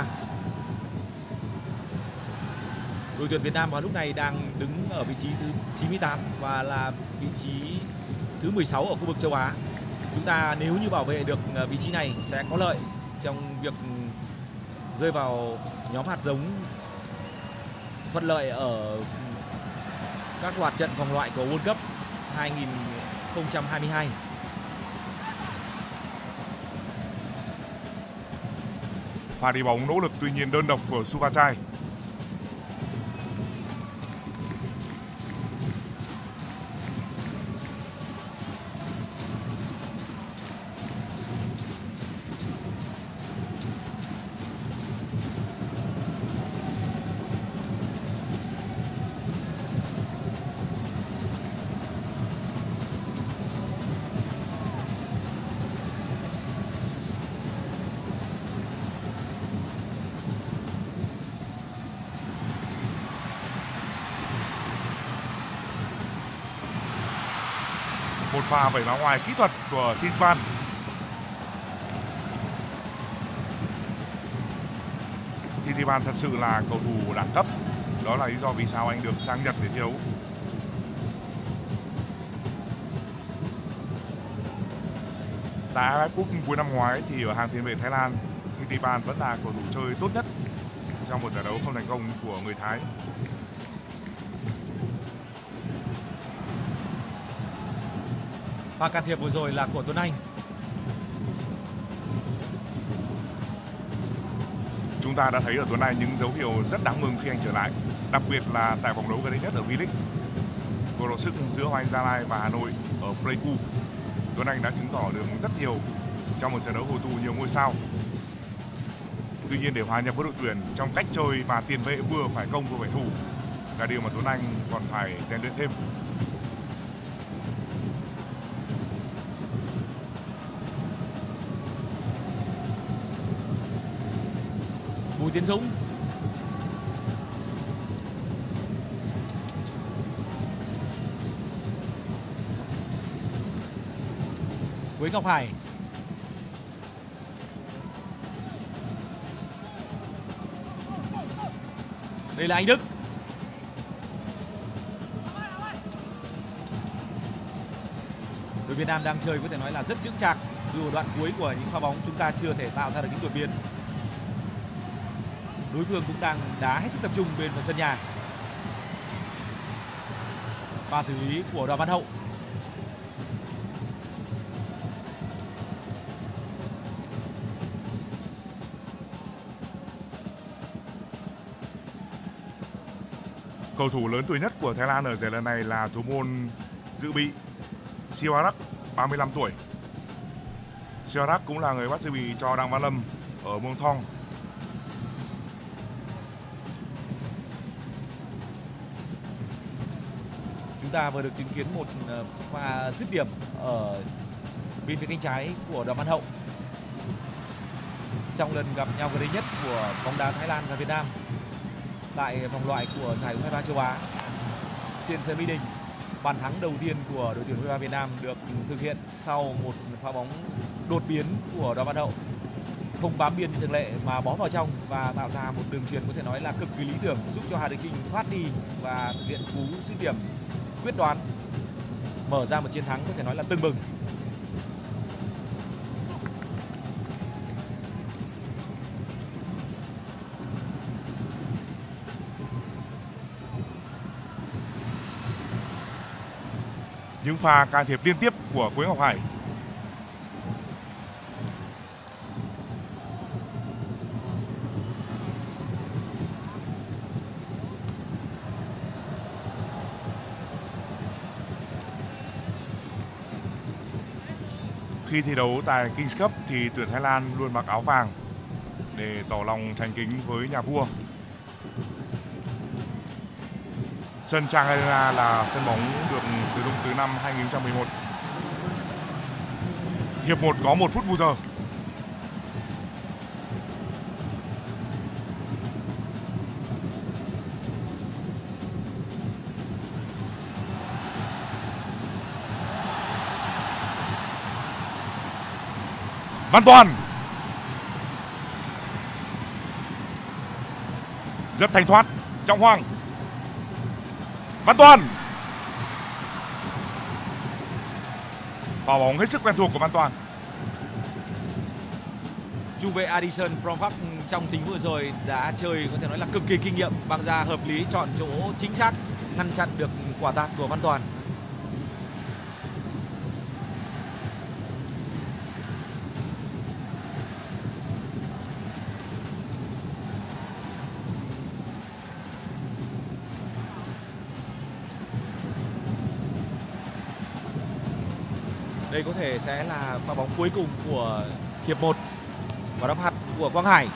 Đội tuyển Việt Nam vào lúc này đang đứng ở vị trí thứ chín mươi tám và là vị trí thứ mười sáu ở khu vực châu Á. Chúng ta nếu như bảo vệ được vị trí này sẽ có lợi trong việc rơi vào nhóm hạt giống thuận lợi ở các loạt trận vòng loại của World Cup hai không hai hai. Pha đi bóng nỗ lực tuy nhiên đơn độc của Supachai. Một pha vẩy đá ngoài kỹ thuật của Titman. Titman thật sự là cầu thủ đẳng cấp. Đó là lý do vì sao anh được sang Nhật để thi đấu. Tại a ép ép Cup cuối năm ngoái thì ở hàng tiền vệ Thái Lan, Titman vẫn là cầu thủ chơi tốt nhất trong một giải đấu không thành công của người Thái. Pha can thiệp vừa rồi là của Tuấn Anh. Chúng ta đã thấy ở Tuấn Anh những dấu hiệu rất đáng mừng khi anh trở lại, đặc biệt là tại vòng đấu gần đây nhất ở V-League. Cuộc đọ sức giữa Hoàng Anh Gia Lai và Hà Nội ở Pleiku, Tuấn Anh đã chứng tỏ được rất nhiều trong một trận đấu hội tụ nhiều ngôi sao. Tuy nhiên để hòa nhập với đội tuyển trong cách chơi và tiền vệ vừa phải công vừa phải thủ là điều mà Tuấn Anh còn phải rèn luyện thêm. Bùi Tiến Dũng. Quế Ngọc Hải. Đây là Anh Đức. Đội Việt Nam đang chơi có thể nói là rất chững chạc, dù ở đoạn cuối của những pha bóng chúng ta chưa thể tạo ra được những đột biến. Đối phương cũng đang đá hết sức tập trung bên phần sân nhà. Pha xử lý của Đoàn Văn Hậu. Cầu thủ lớn tuổi nhất của Thái Lan ở giải lần này là thủ môn dự bị Siwarak, ba mươi lăm tuổi. Siwarak cũng là người bắt dự bị cho Đặng Văn Lâm ở Muang Thong. Chúng ta vừa được chứng kiến một pha dứt điểm ở bên phía cánh trái của Đoàn Văn Hậu trong lần gặp nhau gần đây nhất của bóng đá Thái Lan và Việt Nam tại vòng loại của giải U hai ba châu Á trên sân Mỹ Đình. Bàn thắng đầu tiên của đội tuyển U hai ba Việt Nam được thực hiện sau một pha bóng đột biến của Đoàn Văn Hậu, không bám biên như thường lệ mà bó vào trong và tạo ra một đường chuyền có thể nói là cực kỳ lý tưởng, giúp cho Hà Đức Chinh thoát đi và thực hiện cú dứt điểm quyết đoán, mở ra một chiến thắng có thể nói là tưng bừng. Những pha can thiệp liên tiếp của Quế Ngọc Hải. Khi thi đấu tại Kings Cup thì tuyển Thái Lan luôn mặc áo vàng để tỏ lòng thành kính với nhà vua. Sân Chang Arena là sân bóng được sử dụng từ năm hai nghìn không trăm mười một. Hiệp một có một phút bù giờ. Văn Toàn rất thanh thoát. Trọng Hoàng, Văn Toàn, pha bóng hết sức quen thuộc của Văn Toàn. Trung vệ Addison from Park trong tình vừa rồi đã chơi có thể nói là cực kỳ kinh nghiệm, băng ra hợp lý, chọn chỗ chính xác, ngăn chặn được quả tạt của Văn Toàn. Đây có thể sẽ là pha bóng cuối cùng của hiệp một và đá phạt của Quang Hải.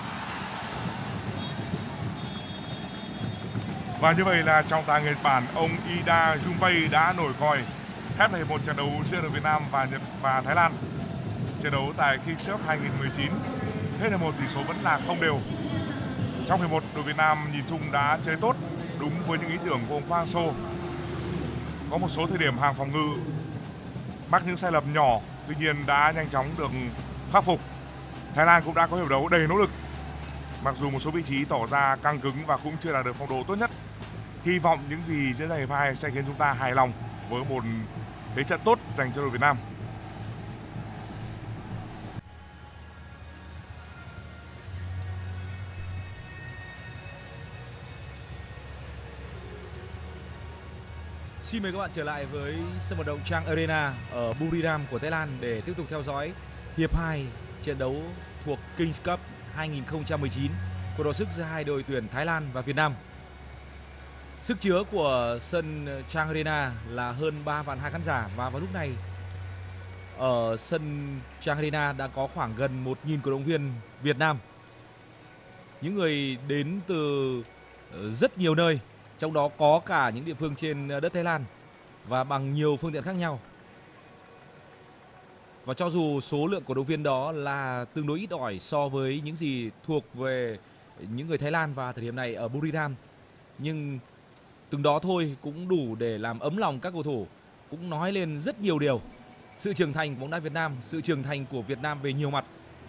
Và như vậy là trọng tài Nhật Bản ông Ida Junpei đã nổi còi khép lại một trận đấu giữa đội Việt Nam và Nhật và Thái Lan. Trận đấu tại Kings Cup hai nghìn không trăm mười chín hết hiệp một tỷ số vẫn là không đều. Trong hiệp một, đội Việt Nam nhìn chung đã chơi tốt, đúng với những ý tưởng của ông Park Hang-seo. Có một số thời điểm hàng phòng ngự mắc những sai lầm nhỏ, tuy nhiên đã nhanh chóng được khắc phục. Thái Lan cũng đã có hiệp đấu đầy nỗ lực. Mặc dù một số vị trí tỏ ra căng cứng và cũng chưa đạt được phong độ tốt nhất. Hy vọng những gì diễn ra hiệp hai sẽ khiến chúng ta hài lòng với một thế trận tốt dành cho đội Việt Nam. Xin mời các bạn trở lại với sân vận động Chang Arena ở Buriram của Thái Lan để tiếp tục theo dõi hiệp hai trận đấu thuộc Kings Cup hai không một chín của đọ sức giữa hai đội tuyển Thái Lan và Việt Nam. Sức chứa của sân Chang Arena là hơn ba vạn hai khán giả và vào lúc này ở sân Chang Arena đã có khoảng gần một nghìn cổ động viên Việt Nam. Những người đến từ rất nhiều nơi, trong đó có cả những địa phương trên đất Thái Lan và bằng nhiều phương tiện khác nhau. Và cho dù số lượng cổ động viên đó là tương đối ít ỏi so với những gì thuộc về những người Thái Lan vào thời điểm này ở Buriram, nhưng từng đó thôi cũng đủ để làm ấm lòng các cầu thủ, cũng nói lên rất nhiều điều. Sự trưởng thành của bóng đá Việt Nam, sự trưởng thành của Việt Nam về nhiều mặt.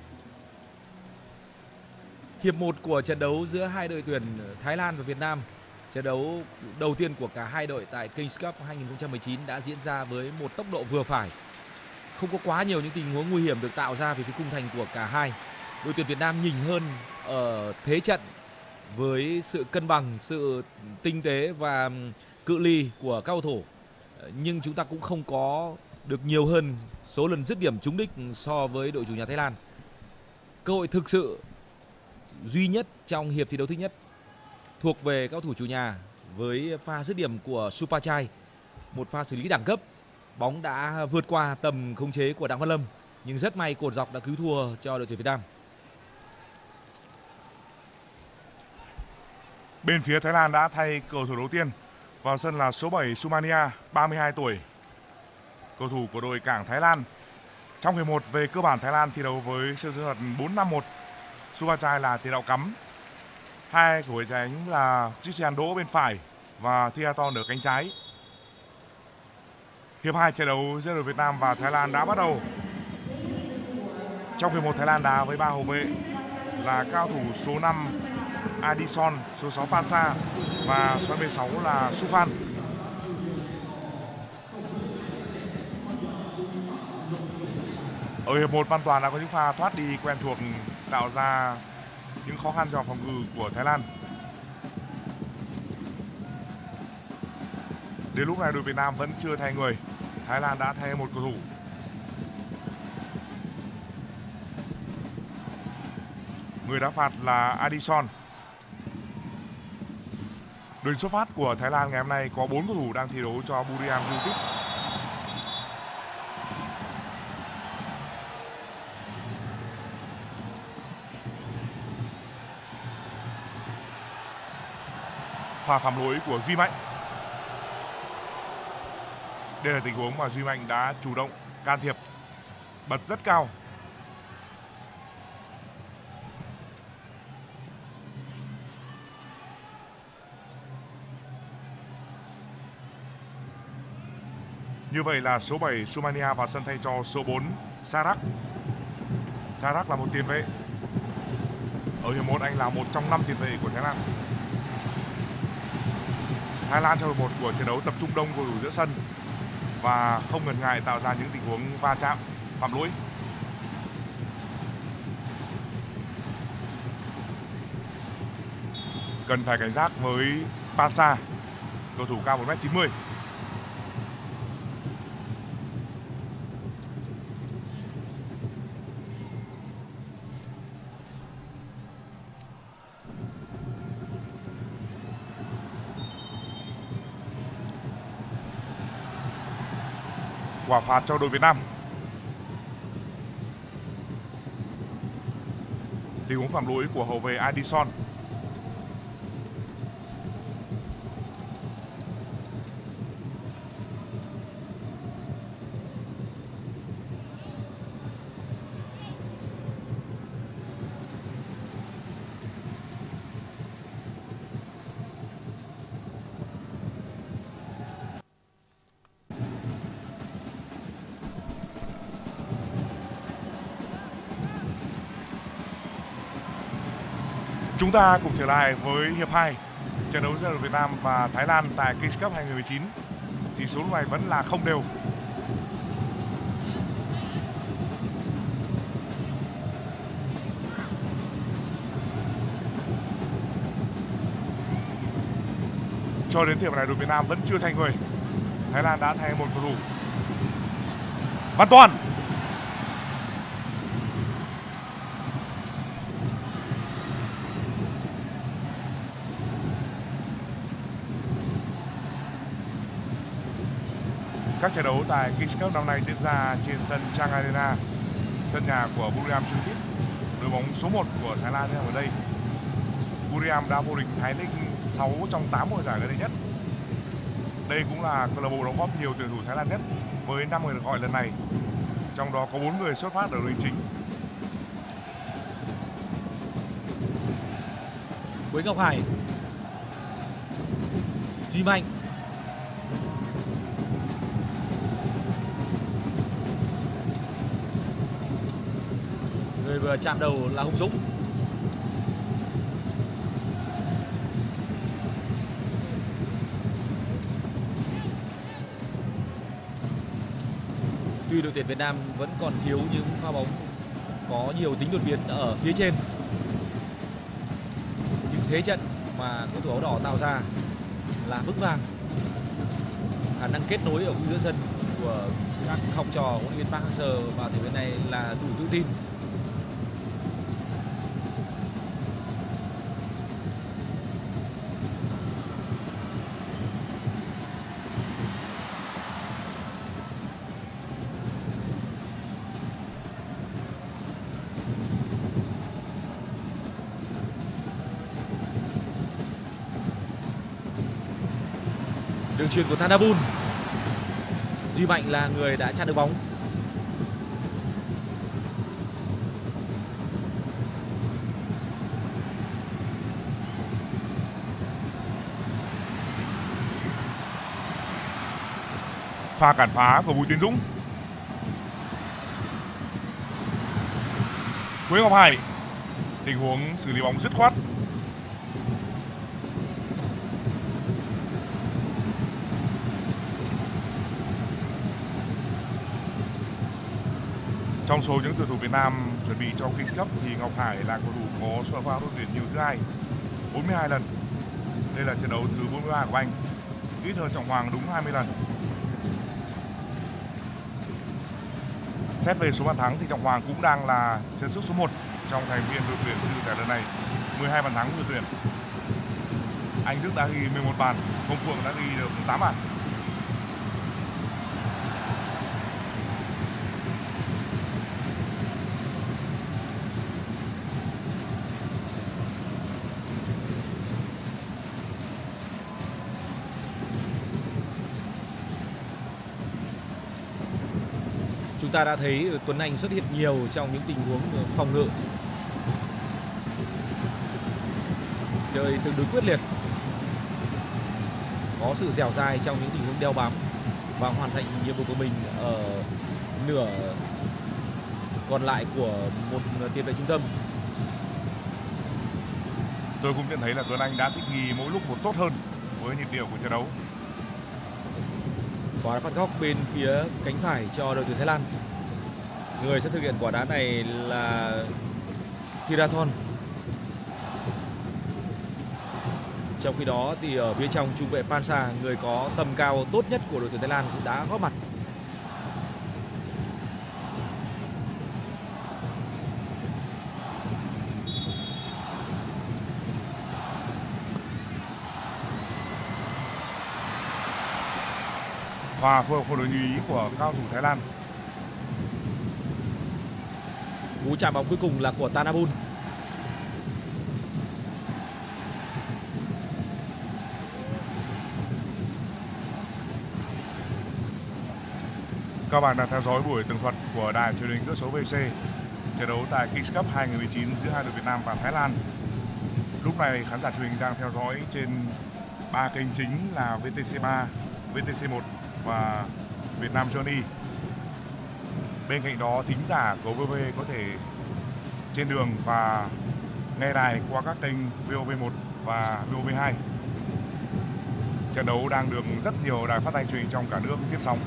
Hiệp một của trận đấu giữa hai đội tuyển Thái Lan và Việt Nam, trận đấu đầu tiên của cả hai đội tại Kings Cup hai không một chín đã diễn ra với một tốc độ vừa phải. Không có quá nhiều những tình huống nguy hiểm được tạo ra về phía khung thành của cả hai. Đội tuyển Việt Nam nhỉnh hơn ở thế trận với sự cân bằng, sự tinh tế và cự ly của các cầu thủ. Nhưng chúng ta cũng không có được nhiều hơn số lần dứt điểm trúng đích so với đội chủ nhà Thái Lan. Cơ hội thực sự duy nhất trong hiệp thi đấu thứ nhất thuộc về các cầu thủ chủ nhà với pha dứt điểm của Supachai, một pha xử lý đẳng cấp. Bóng đã vượt qua tầm khống chế của Đặng Văn Lâm, nhưng rất may cột dọc đã cứu thua cho đội tuyển Việt Nam. Bên phía Thái Lan đã thay cầu thủ đầu tiên. Vào sân là số bảy Sumania, ba mươi hai tuổi, cầu thủ của đội Cảng Thái Lan. Trong hiệp một, về cơ bản Thái Lan thi đấu với sơ chiến thuật bốn năm một. Supachai là tiền đạo cắm. Hai thủ tránh là Christian Đỗ bên phải và Thiaton ở cánh trái. Hiệp hai trận đấu giữa đội Việt Nam và Thái Lan đã bắt đầu. Trong hiệp một, Thái Lan đá với ba hậu vệ là cao thủ số năm Adison, số sáu Pansa và số mười sáu là Sufan. Ở hiệp một, Văn Toàn đã có những pha thoát đi quen thuộc tạo ra những khó khăn cho phòng ngự của Thái Lan. Đến lúc này đội Việt Nam vẫn chưa thay người. Thái Lan đã thay một cầu thủ. Người đá phạt là Adison. Đội xuất phát của Thái Lan ngày hôm nay có bốn cầu thủ đang thi đấu cho Buriram United. Pha phạm lỗi của Duy Mạnh. Đây là tình huống mà Duy Mạnh đã chủ động can thiệp, bật rất cao. Như vậy là số bảy Sumania vào sân thay cho số bốn Sarak. Sarak là một tiền vệ. Ở hiệp một anh là một trong năm tiền vệ của Thái Lan. Thái Lan trong hiệp một của trận đấu tập trung đông cầu thủ giữa sân và không ngần ngại tạo ra những tình huống va chạm, phạm lỗi. Cần phải cảnh giác với Pansa, cầu thủ cao một mét chín mươi. Quả phạt cho đội Việt Nam. Tình huống phạm lỗi của hậu vệ Adison. Chúng ta cùng trở lại với hiệp hai trận đấu giữa Việt Nam và Thái Lan tại Kings Cup hai không một chín. Tỷ số lúc này vẫn là không đều. Cho đến thời điểm này đội Việt Nam vẫn chưa thay người. Thái Lan đã thay một cầu thủ. Văn Toàn. Các trận đấu tại Kings Cup năm nay diễn ra trên sân Chang Arena, sân nhà của Buriram United, đội bóng số một của Thái Lan ở đây. Buriram đã vô địch Thái League sáu trong tám mùa giải gần đây nhất. Đây cũng là câu lạc bộ đóng góp nhiều tuyển thủ Thái Lan nhất với năm người được gọi lần này. Trong đó có bốn người xuất phát ở đội chính. Quế Ngọc Hải, Duy Mạnh, người vừa chạm đầu là Hùng Dũng. Tuy đội tuyển Việt Nam vẫn còn thiếu những pha bóng có nhiều tính đột biến ở phía trên, nhưng thế trận mà cầu thủ áo đỏ tạo ra là vững vàng. Khả năng kết nối ở khu giữa sân của các học trò huấn luyện viên Park Hang-seo vào thời điểm này là đủ tự tin. Đường chuyền của Thanabun. Duy Mạnh là người đã chặn được bóng. Pha cản phá của Bùi Tiến Dũng. Quế Ngọc Hải, tình huống xử lý bóng dứt khoát. Trong số những tuyển thủ Việt Nam chuẩn bị cho Kings Cup thì Ngọc Hải là cầu thủ có số pha đội tuyển nhiều thứ hai, bốn mươi hai lần. Đây là trận đấu thứ bốn mươi ba của anh, ít hơn Trọng Hoàng đúng hai mươi lần. Xét về số bàn thắng thì Trọng Hoàng cũng đang là chân sút số một trong thành viên đội tuyển dự giải lần này, mười hai bàn thắng của đội tuyển. Anh Đức đã ghi mười một bàn, Công Phượng đã ghi được tám bàn. Chúng ta đã thấy Tuấn Anh xuất hiện nhiều trong những tình huống phòng ngự, chơi tương đối quyết liệt, có sự dẻo dai trong những tình huống đeo bám và hoàn thành nhiệm vụ của mình ở nửa còn lại của một tiền vệ trung tâm. Tôi cũng nhận thấy là Tuấn Anh đã thích nghi mỗi lúc một tốt hơn với nhịp điệu của trận đấu. Quả đá phạt góc bên phía cánh phải cho đội tuyển Thái Lan. Người sẽ thực hiện quả đá này là Thirathon. Trong khi đó thì ở phía trong, trung vệ Pansa, người có tầm cao tốt nhất của đội tuyển Thái Lan, cũng đã góp mặt. Và phối hợp không đối như ý của cao thủ Thái Lan. Cú chạm bóng cuối cùng là của Thanabun. Các bạn đang theo dõi buổi tường thuật của đài truyền hình cỡ số vê xê, trận đấu tại Kings Cup hai không một chín giữa hai đội Việt Nam và Thái Lan. Lúc này khán giả truyền hình đang theo dõi trên ba kênh chính là vê tê xê ba, vê tê xê một và Việt Nam Journey. Bên cạnh đó, thính giả của vê vê có thể trên đường và nghe đài qua các kênh vê o vê một và vê o vê hai. Trận đấu đang được rất nhiều đài phát thanh truyền hình trong cả nước tiếp sóng.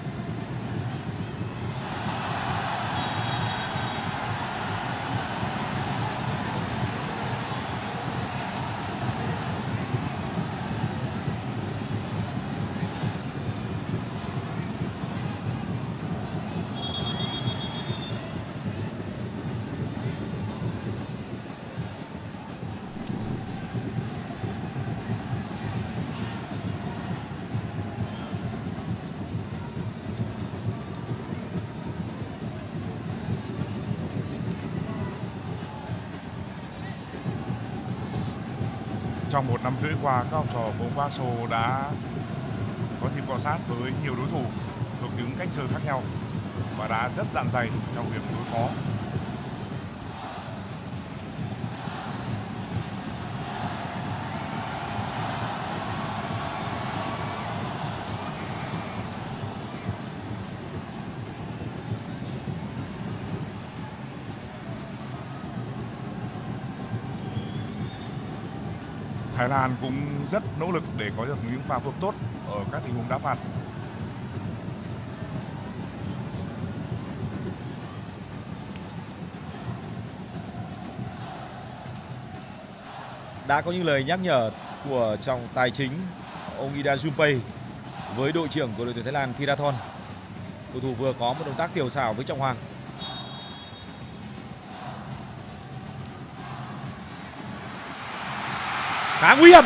Trong một năm rưỡi qua, các học trò của Park Hang-seo đã có dịp cọ sát với nhiều đối thủ thuộc những cách chơi khác nhau và đã rất dạn dày trong việc đối phó. Thái Lan cũng rất nỗ lực để có được những pha phối hợp tốt ở các tình huống đá phạt. Đã có những lời nhắc nhở của trọng tài chính ông Ida Junpei với đội trưởng của đội tuyển Thái Lan Thirathon. Cầu thủ vừa có một động tác tiểu xảo với Trọng Hoàng. Khá nguy hiểm.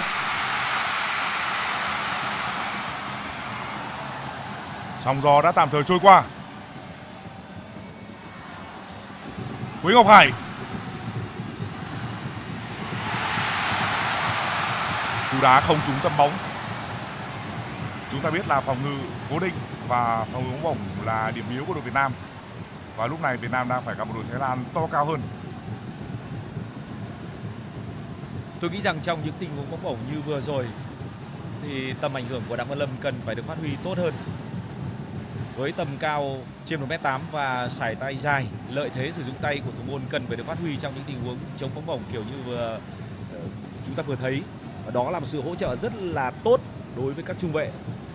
Sóng gió đã tạm thời trôi qua. Quế Ngọc Hải. Cú đá không trúng tầm bóng. Chúng ta biết là phòng ngự cố định và phòng ngự bóng bổng là điểm yếu của đội Việt Nam. Và lúc này Việt Nam đang phải gặp một đội Thái Lan to cao hơn. Tôi nghĩ rằng trong những tình huống bóng bổng như vừa rồi thì tầm ảnh hưởng của Đặng Văn Lâm cần phải được phát huy tốt hơn. Với tầm cao trên một mét tám và sải tay dài, lợi thế sử dụng tay của thủ môn cần phải được phát huy trong những tình huống chống bóng bổng kiểu như vừa chúng ta vừa thấy. Và đó là một sự hỗ trợ rất là tốt đối với các trung vệ.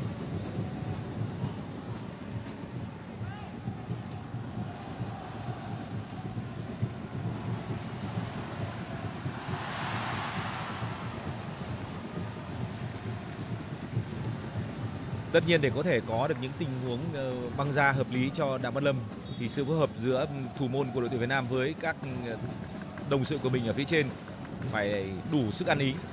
Tất nhiên để có thể có được những tình huống băng ra hợp lý cho Đặng Văn Lâm thì sự phối hợp giữa thủ môn của đội tuyển Việt Nam với các đồng sự của mình ở phía trên phải đủ sức ăn ý.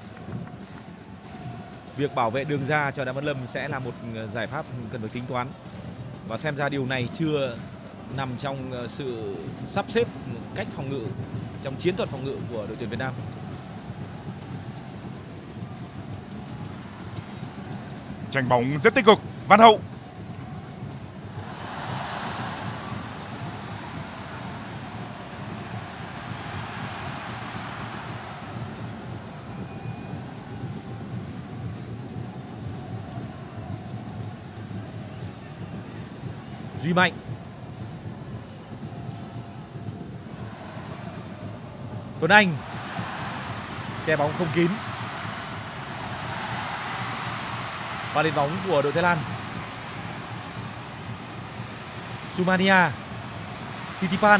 Việc bảo vệ đường ra cho Đặng Văn Lâm sẽ là một giải pháp cần được tính toán. Và xem ra điều này chưa nằm trong sự sắp xếp cách phòng ngự, trong chiến thuật phòng ngự của đội tuyển Việt Nam. Tranh bóng rất tích cực. Văn Hậu. Duy Mạnh. Tuấn Anh. Che bóng không kín. Và lên bóng của đội Thái Lan. Sumania. Titipan.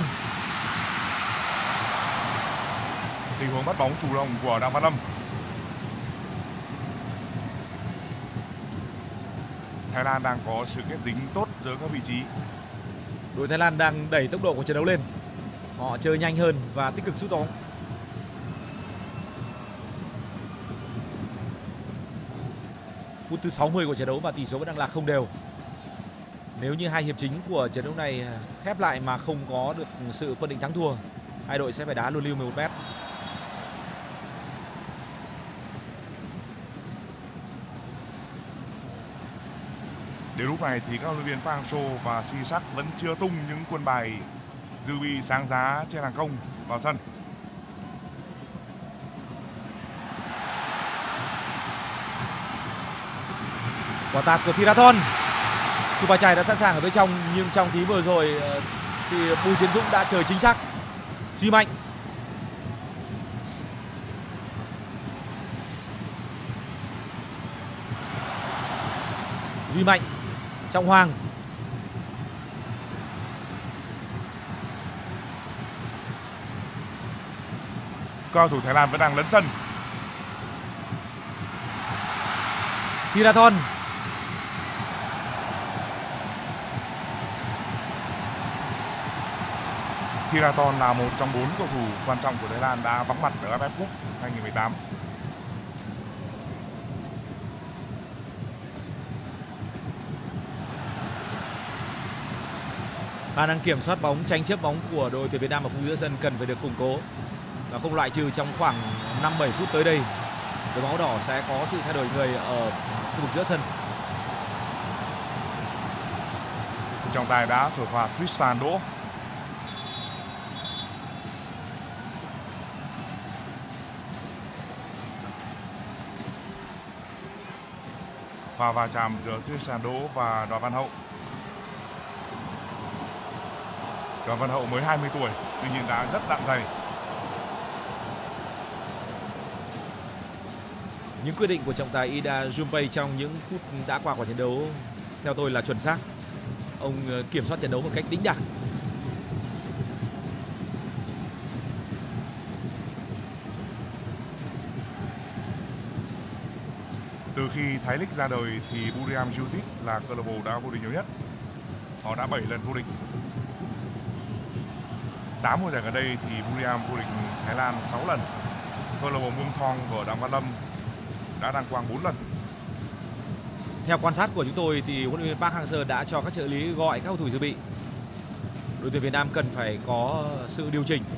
Tình huống bắt bóng chủ động của Đặng Văn Lâm. Thái Lan đang có sự kết dính tốt giữa các vị trí. Đội Thái Lan đang đẩy tốc độ của trận đấu lên. Họ chơi nhanh hơn và tích cực sút bóng. Phút thứ sáu mươi của trận đấu và tỷ số vẫn đang là không đều. Nếu như hai hiệp chính của trận đấu này khép lại mà không có được sự phân định thắng thua, hai đội sẽ phải đá luân lưu mười một mét. Đến lúc này thì các huấn luyện viên Park Hang-seo và Sisak vẫn chưa tung những quân bài dư bi sáng giá trên hàng công vào sân. Quả tạt của Thirathon. Supachai đã sẵn sàng ở bên trong nhưng trong tí vừa rồi thì Bùi Tiến Dũng đã chơi chính xác. Duy Mạnh. Duy Mạnh, Trọng Hoàng. Cao thủ Thái Lan vẫn đang lấn sân. Thirathon. Thirathon là một trong bốn cầu thủ quan trọng của Thái Lan đã vắng mặt ở a ép ép Cup hai không một tám. Khả năng kiểm soát bóng, tranh chấp bóng của đội tuyển Việt Nam ở khu giữa sân cần phải được củng cố và không loại trừ trong khoảng năm bảy phút tới đây đội bóng đỏ sẽ có sự thay đổi người ở khu vực giữa sân. Trọng tài đã thổi phạt Tristan Đỗ. Pha va chạm giữa Tristan Đỗ và Đoàn Văn Hậu. Đoàn Văn Hậu mới hai mươi tuổi, tuy nhiên đã rất dạn dày. Những quyết định của trọng tài Ida Jumpei trong những phút đã qua của trận đấu theo tôi là chuẩn xác. Ông kiểm soát trận đấu một cách đĩnh đạc. Từ khi Thái League ra đời thì Buriram United là câu lạc bộ đã vô địch nhiều nhất. Họ đã bảy lần vô địch. tám mùa giải gần đây thì Buriram vô địch Thái Lan sáu lần. Câu lạc bộ Muang Thong của Đặng Văn Lâm đã đăng quang bốn lần. Theo quan sát của chúng tôi thì huấn luyện viên Park Hang-seo đã cho các trợ lý gọi các cầu thủ dự bị. Đội tuyển Việt Nam cần phải có sự điều chỉnh.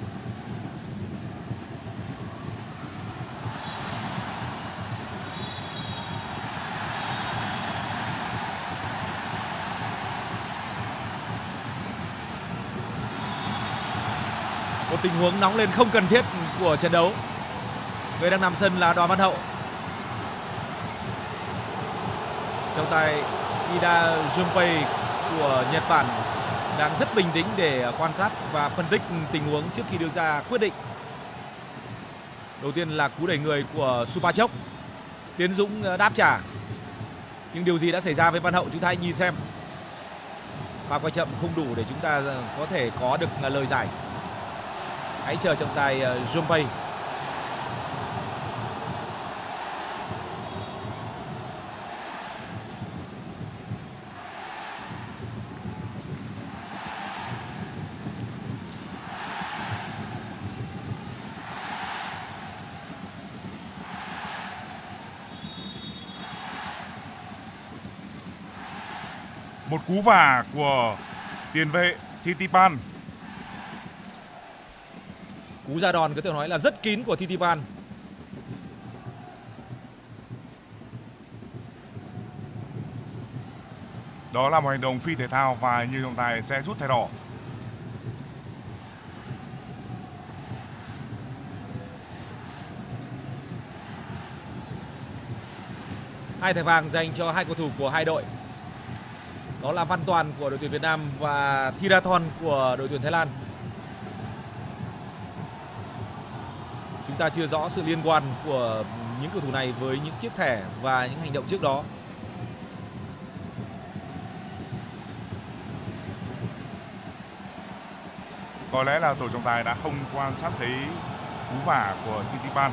Một tình huống nóng lên không cần thiết của trận đấu. Người đang nằm sân là Đoàn Văn Hậu. Trọng tài Ida Jumpei của Nhật Bản đang rất bình tĩnh để quan sát và phân tích tình huống trước khi đưa ra quyết định. Đầu tiên là cú đẩy người của Supachok. Tiến Dũng đáp trả. Nhưng điều gì đã xảy ra với Văn Hậu chúng ta hãy nhìn xem. Pha quay chậm không đủ để chúng ta có thể có được lời giải. Hãy chờ trọng tài Jumpei. Một cú vả của tiền vệ Thitipan. Cú ra đòn có thể nói là rất kín của Thitipan. Đó là một hành động phi thể thao và như trọng tài sẽ rút thẻ đỏ. Hai thẻ vàng dành cho hai cầu thủ của hai đội. Đó là Văn Toàn của đội tuyển Việt Nam và Thirathon của đội tuyển Thái Lan. Chúng ta chưa rõ sự liên quan của những cầu thủ này với những chiếc thẻ và những hành động trước đó. Có lẽ là tổ trọng tài đã không quan sát thấy cú vả của Thitipan.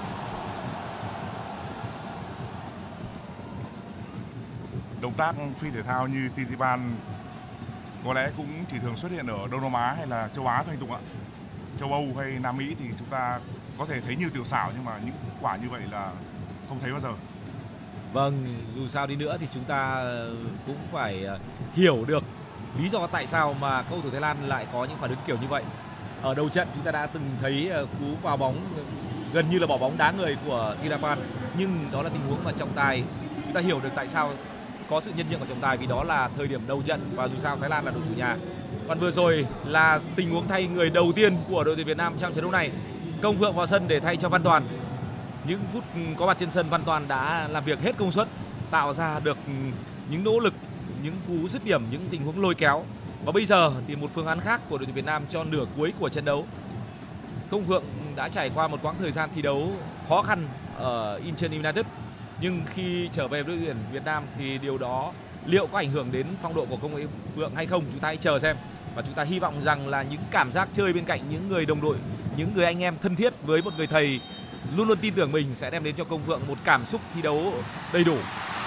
Động tác phi thể thao như Thitipan có lẽ cũng chỉ thường xuất hiện ở Đông Nam Á hay là châu Á thôi anh Tùng ạ. Châu Âu hay Nam Mỹ thì chúng ta có thể thấy nhiều tiểu xảo nhưng mà những quả như vậy là không thấy bao giờ. Vâng, dù sao đi nữa thì chúng ta cũng phải hiểu được lý do tại sao mà cầu thủ Thái Lan lại có những phản ứng kiểu như vậy. Ở đầu trận chúng ta đã từng thấy cú vào bóng gần như là bỏ bóng đá người của Thirapan, nhưng đó là tình huống mà trọng tài, chúng ta hiểu được tại sao có sự nhân nhượng của trọng tài, vì đó là thời điểm đầu trận và dù sao Thái Lan là đội chủ nhà. Còn vừa rồi là tình huống thay người đầu tiên của đội tuyển Việt Nam trong trận đấu này. Công Phượng vào sân để thay cho Văn Toàn. Những phút có mặt trên sân, Văn Toàn đã làm việc hết công suất, tạo ra được những nỗ lực, những cú dứt điểm, những tình huống lôi kéo. Và bây giờ thì một phương án khác của đội tuyển Việt Nam cho nửa cuối của trận đấu. Công Phượng đã trải qua một quãng thời gian thi đấu khó khăn ở Incheon United, nhưng khi trở về đội tuyển Việt Nam thì điều đó Liệu có ảnh hưởng đến phong độ của Công Phượng hay không? Chúng ta hãy chờ xem. Và chúng ta hy vọng rằng là những cảm giác chơi bên cạnh những người đồng đội, những người anh em thân thiết với một người thầy luôn luôn tin tưởng mình sẽ đem đến cho Công Phượng một cảm xúc thi đấu đầy đủ.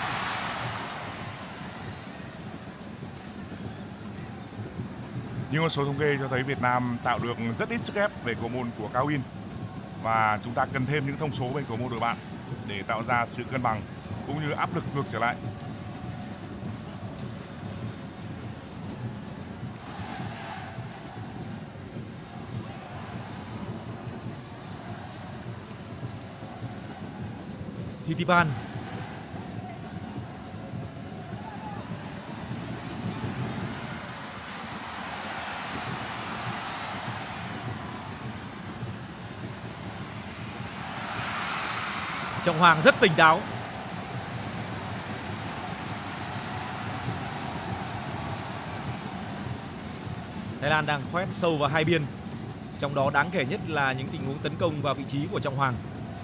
Những con số thống kê cho thấy Việt Nam tạo được rất ít sức ép về cầu môn của Cao In, và chúng ta cần thêm những thông số bên cầu môn đội bạn để tạo ra sự cân bằng cũng như áp lực ngược trở lại. Thitipan. Trọng Hoàng rất tỉnh táo. Thái Lan đang khoét sâu vào hai biên. Trong đó đáng kể nhất là những tình huống tấn công vào vị trí của Trọng Hoàng.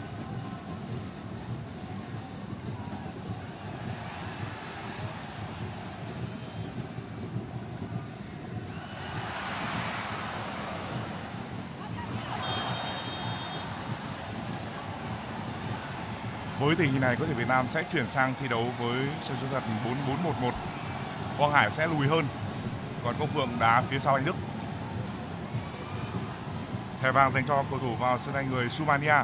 Với tình hình này có thể Việt Nam sẽ chuyển sang thi đấu với sân chơi thật bốn bốn một một. Quang Hải sẽ lùi hơn, còn Công Phượng đá phía sau anh Đức. Thẻ vàng dành cho cầu thủ vào sân anh người Sumania.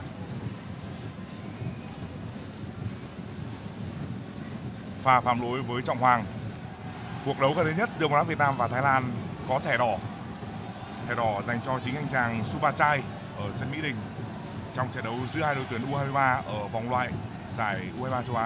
Pha phạm lỗi với Trọng Hoàng. Cuộc đấu gần đây nhất giữa bóng đá Việt Nam và Thái Lan có thẻ đỏ. Thẻ đỏ dành cho chính anh chàng Subachai ở sân Mỹ Đình trong trận đấu giữa hai đội tuyển U hai mươi ba ở vòng loại giải U hai mươi ba châu Á.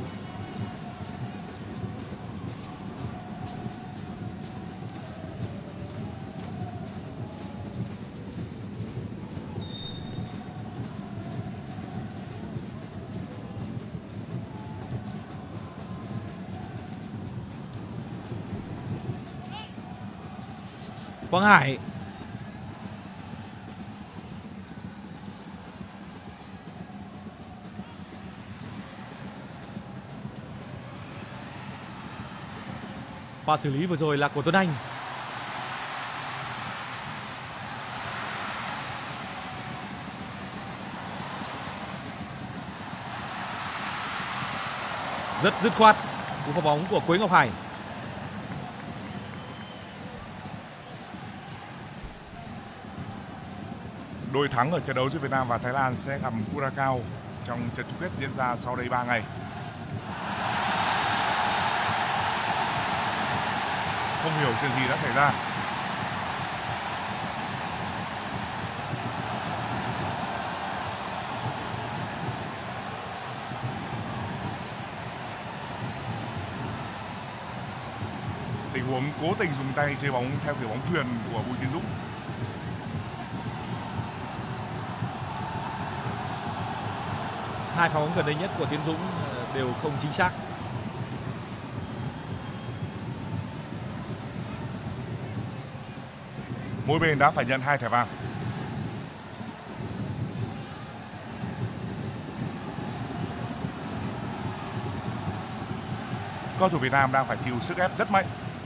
Quang Hải. Pha xử lý vừa rồi là của Tuấn Anh. Rất dứt khoát cú phá bóng của Quế Ngọc Hải. Đội thắng ở trận đấu giữa Việt Nam và Thái Lan sẽ gặp Curacao trong trận chung kết diễn ra sau đây ba ngày. Không hiểu chuyện gì đã xảy ra. Tình huống cố tình dùng tay chơi bóng theo kiểu bóng chuyền của Bùi Tiến Dũng. Hai pha bóng gần đây nhất của Tiến Dũng đều không chính xác. Mỗi bên đã phải nhận hai thẻ vàng. Cầu thủ Việt Nam đang phải chịu sức ép rất mạnh.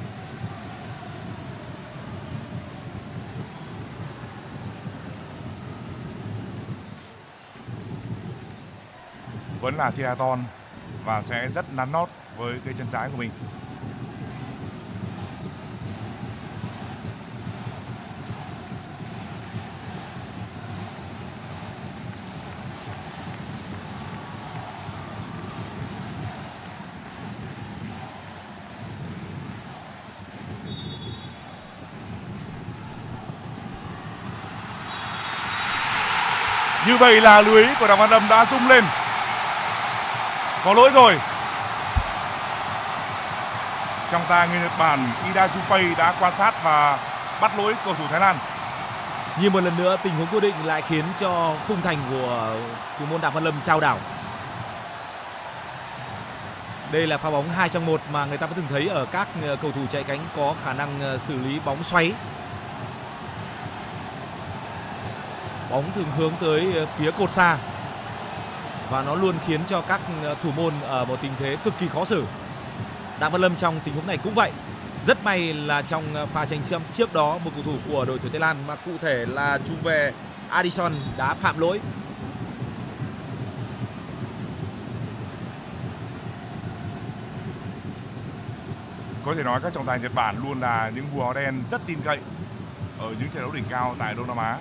Vẫn là Thiaton và sẽ rất nắn nót với cái chân trái của mình. Như vậy là lưới của Đặng Văn Lâm đã rung lên. Có lỗi rồi. Trọng tài người Nhật Bản Ida Chupei đã quan sát và bắt lỗi cầu thủ Thái Lan. Như một lần nữa tình huống quyết định lại khiến cho khung thành của thủ môn Đặng Văn Lâm chao đảo. Đây là pha bóng hai trong một mà người ta vẫn thường thấy ở các cầu thủ chạy cánh có khả năng xử lý bóng xoáy. Bóng thường hướng tới phía cột xa và nó luôn khiến cho các thủ môn ở một tình thế cực kỳ khó xử. Đặng Văn Lâm trong tình huống này cũng vậy. Rất may là trong pha tranh chấp trước đó, một cầu thủ của đội tuyển Thái Lan mà cụ thể là trung vệ Addison đã phạm lỗi. Có thể nói các trọng tài Nhật Bản luôn là những vua áo đen rất tin cậy ở những trận đấu đỉnh cao tại Đông Nam Á.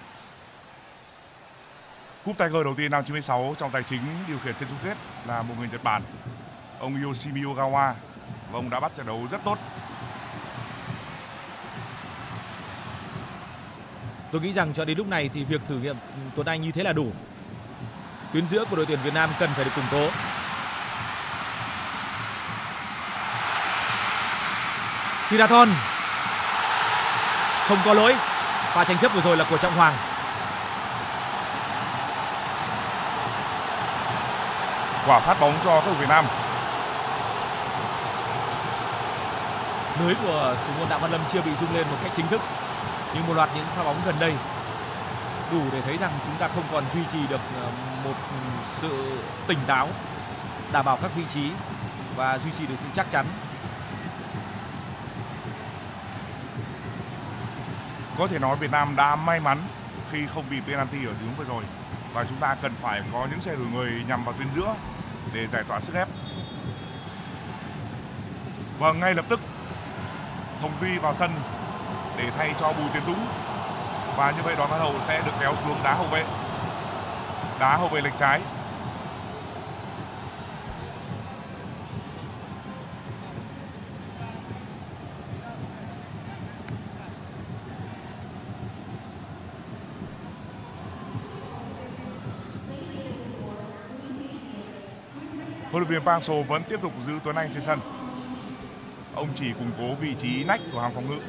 Cúp Tiger đầu tiên năm chín mươi sáu, trọng tài chính điều khiển trận chung kết là một người Nhật Bản, ông Yoshimi Ogawa, và ông đã bắt trận đấu rất tốt. Tôi nghĩ rằng cho đến lúc này thì việc thử nghiệm Tuấn Anh như thế là đủ. Tuyến giữa của đội tuyển Việt Nam cần phải được củng cố. Thirathon không có lỗi. Pha tranh chấp vừa rồi là của Trọng Hoàng. Quả phát bóng cho các cầu thủ Việt Nam. Lưới của thủ môn Đặng Văn Lâm chưa bị rung lên một cách chính thức, nhưng một loạt những pha bóng gần đây đủ để thấy rằng chúng ta không còn duy trì được một sự tỉnh táo, đảm bảo các vị trí và duy trì được sự chắc chắn. Có thể nói Việt Nam đã may mắn khi không bị penalty ở tình huống vừa rồi, và chúng ta cần phải có những xe đổi người nhằm vào tuyến giữa để giải tỏa sức ép. Và ngay lập tức Hồng Duy vào sân để thay cho Bùi Tiến Dũng, và như vậy Đoàn Văn Hậu sẽ được kéo xuống đá hậu vệ, đá hậu vệ lệch trái. Huấn luyện viên Park Hang-seo vẫn tiếp tục giữ Tuấn Anh trên sân. Ông chỉ củng cố vị trí nách của hàng phòng ngự.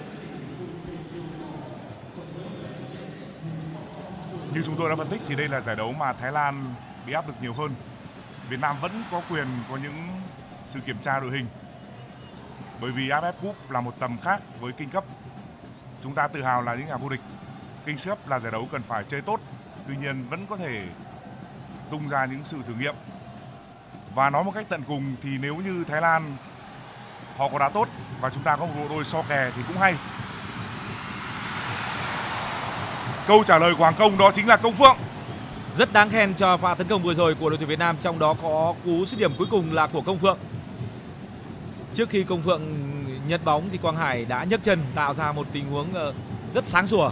Như chúng tôi đã phân tích thì đây là giải đấu mà Thái Lan bị áp lực nhiều hơn. Việt Nam vẫn có quyền có những sự kiểm tra đội hình, bởi vì a ép ép Cup là một tầm khác với King Cup. Chúng ta tự hào là những nhà vô địch. King Cup là giải đấu cần phải chơi tốt, tuy nhiên vẫn có thể tung ra những sự thử nghiệm. Và nói một cách tận cùng thì nếu như Thái Lan họ có đá tốt và chúng ta có một bộ đôi so kè thì cũng hay. Câu trả lời của Hoàng Công đó chính là Công Phượng. Rất đáng khen cho pha tấn công vừa rồi của đội tuyển Việt Nam, trong đó có cú dứt điểm cuối cùng là của Công Phượng. Trước khi Công Phượng nhật bóng thì Quang Hải đã nhấc chân tạo ra một tình huống rất sáng sủa.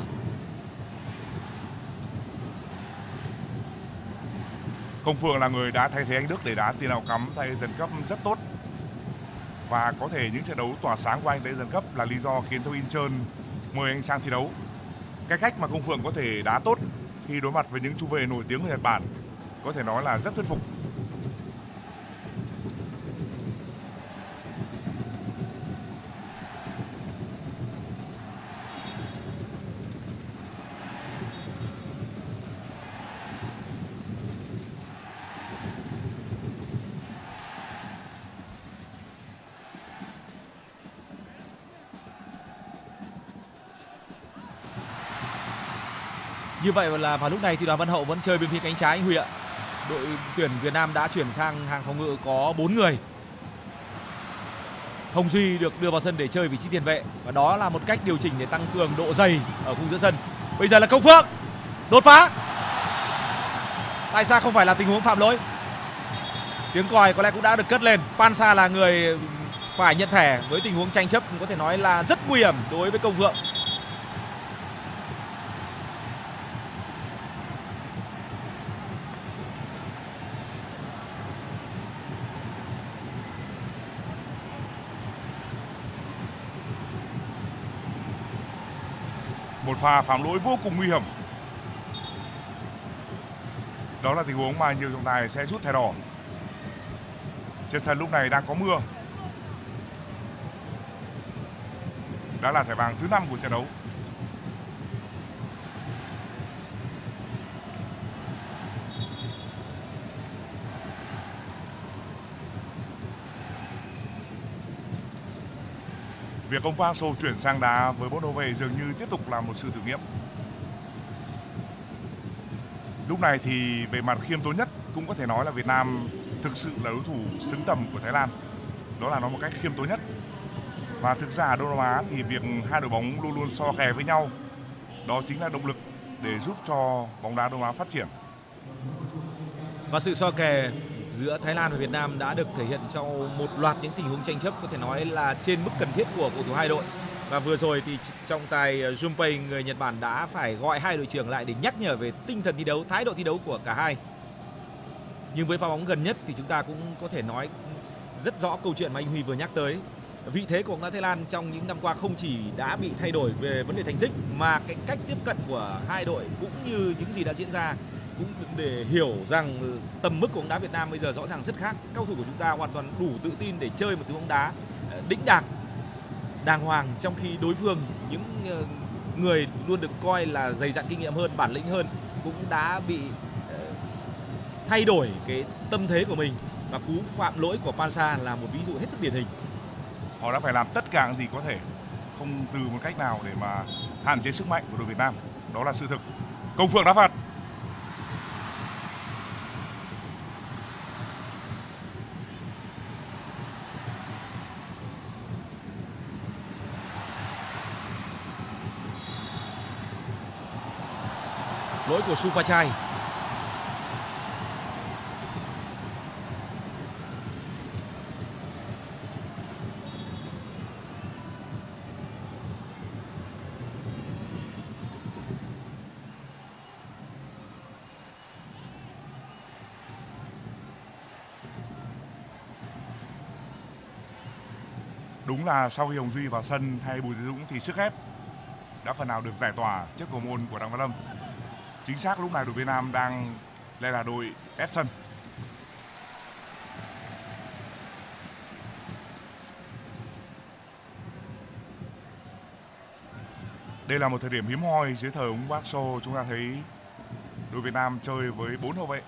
Công Phượng là người đã thay thế anh Đức để đá tiền đạo cắm tại Asian Cup rất tốt. Và có thể những trận đấu tỏa sáng của anh tại Asian Cup là lý do khiến cho Incheon mời anh sang thi đấu. Cái cách mà Công Phượng có thể đá tốt khi đối mặt với những trung vệ nổi tiếng của Nhật Bản có thể nói là rất thuyết phục. Như vậy là vào lúc này thì Đoàn Văn Hậu vẫn chơi bên phía cánh trái anh Huy ạ. Đội tuyển Việt Nam đã chuyển sang hàng phòng ngự có bốn người. Hồng Duy được đưa vào sân để chơi vị trí tiền vệ, và đó là một cách điều chỉnh để tăng cường độ dày ở khung giữa sân. Bây giờ là Công Phượng đột phá. Tại sao không phải là tình huống phạm lỗi? Tiếng còi có lẽ cũng đã được cất lên. Pansa là người phải nhận thẻ với tình huống tranh chấp có thể nói là rất nguy hiểm đối với Công Phượng. Một pha phạm lỗi vô cùng nguy hiểm. Đó là tình huống mà nhiều trọng tài sẽ rút thẻ đỏ. Trên sân lúc này đang có mưa. Đã là thẻ vàng thứ năm của trận đấu. Việc ông Park Hang-seo chuyển sang đá với bốn hậu vệ dường như tiếp tục là một sự thử nghiệm. Lúc này thì về mặt khiêm tốn nhất cũng có thể nói là Việt Nam thực sự là đối thủ xứng tầm của Thái Lan. đó là nói một cách khiêm tốn nhất. Và thực ra ở Đông Nam Á thì việc hai đội bóng luôn luôn so kè với nhau, đó chính là động lực để giúp cho bóng đá Đông Nam Á phát triển. Và sự so kè giữa Thái Lan và Việt Nam đã được thể hiện trong một loạt những tình huống tranh chấp có thể nói là trên mức cần thiết của cầu thủ hai đội. Và vừa rồi thì trọng tài Junpei người Nhật Bản đã phải gọi hai đội trưởng lại để nhắc nhở về tinh thần thi đấu, thái độ thi đấu của cả hai. Nhưng với pha bóng gần nhất thì chúng ta cũng có thể nói rất rõ câu chuyện mà anh Huy vừa nhắc tới. Vị thế của bóng đá Thái Lan trong những năm qua không chỉ đã bị thay đổi về vấn đề thành tích mà cái cách tiếp cận của hai đội cũng như những gì đã diễn ra cũng để hiểu rằng tầm mức của bóng đá Việt Nam bây giờ rõ ràng rất khác. Cầu thủ của chúng ta hoàn toàn đủ tự tin để chơi một thứ bóng đá đĩnh đạc, đàng hoàng, trong khi đối phương những người luôn được coi là dày dặn kinh nghiệm hơn, bản lĩnh hơn cũng đã bị thay đổi cái tâm thế của mình, và cú phạm lỗi của Pansa là một ví dụ hết sức điển hình. Họ đã phải làm tất cả những gì có thể, không từ một cách nào để mà hạn chế sức mạnh của đội Việt Nam. Đó là sự thực. Công Phượng đá phạt. Lỗi của Supachai. Đúng là sau khi Hồng Duy vào sân thay Bùi Tiến Dũng thì sức ép đã phần nào được giải tỏa trước cầu môn của Đặng Văn Lâm. Chính xác lúc này đội Việt Nam đang lên là đội ép sân. Đây là một thời điểm hiếm hoi dưới thời ông Park Seo, chúng ta thấy đội Việt Nam chơi với bốn hậu vệ.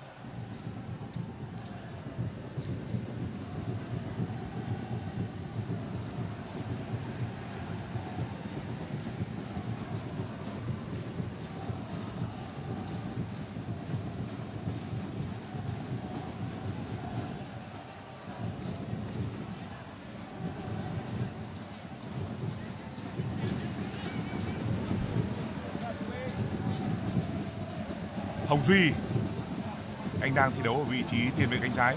Hồng Duy, anh đang thi đấu ở vị trí tiền vệ cánh trái.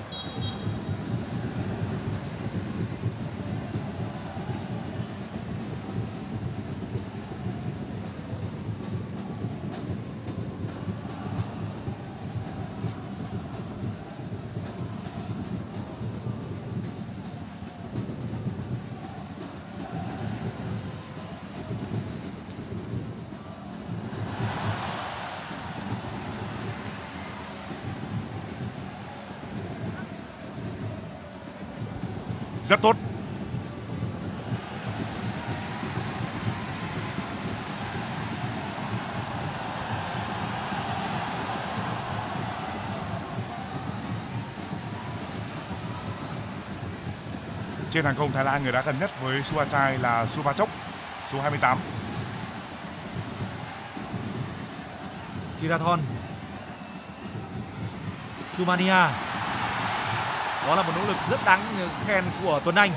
Rất tốt. Trên hàng công Thái Lan, người đá gần nhất với Supachai là Supachok, số hai mươi tám. Thirathon, Sumania. Đó là một nỗ lực rất đáng khen của Tuấn Anh.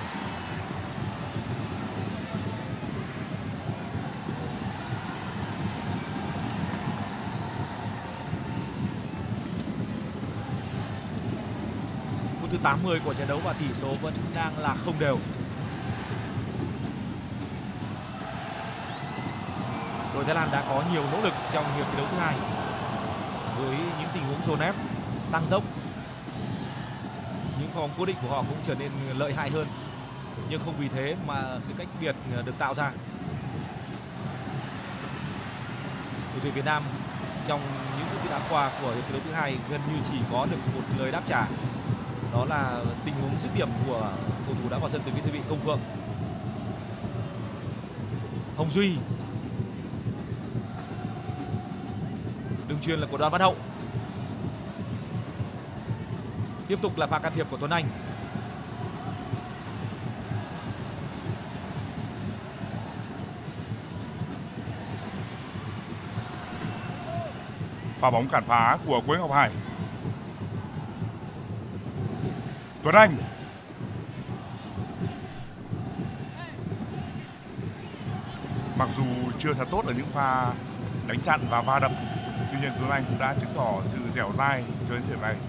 Phút thứ tám mươi của trận đấu và tỷ số vẫn đang là không đều. Đội Thái Lan đã có nhiều nỗ lực trong hiệp thi đấu thứ hai với những tình huống dồn ép, tăng tốc. Những pha bóng cố định của họ cũng trở nên lợi hại hơn, nhưng không vì thế mà sự cách biệt được tạo ra. Đội tuyển Việt Nam trong những phút thi đấu qua của hiệp thi đấu thứ hai gần như chỉ có được một lời đáp trả, đó là tình huống dứt điểm của cầu thủ đã vào sân từ phía dự bị Công Phượng. Hồng Duy, đường chuyền là của Đoàn Văn Hậu. Tiếp tục là pha can thiệp của Tuấn Anh. Pha bóng cản phá của Quế Ngọc Hải. Tuấn Anh. mặc dù chưa thật tốt ở những pha đánh chặn và va đập, tuy nhiên Tuấn Anh cũng đã chứng tỏ sự dẻo dai cho đến thời điểm này.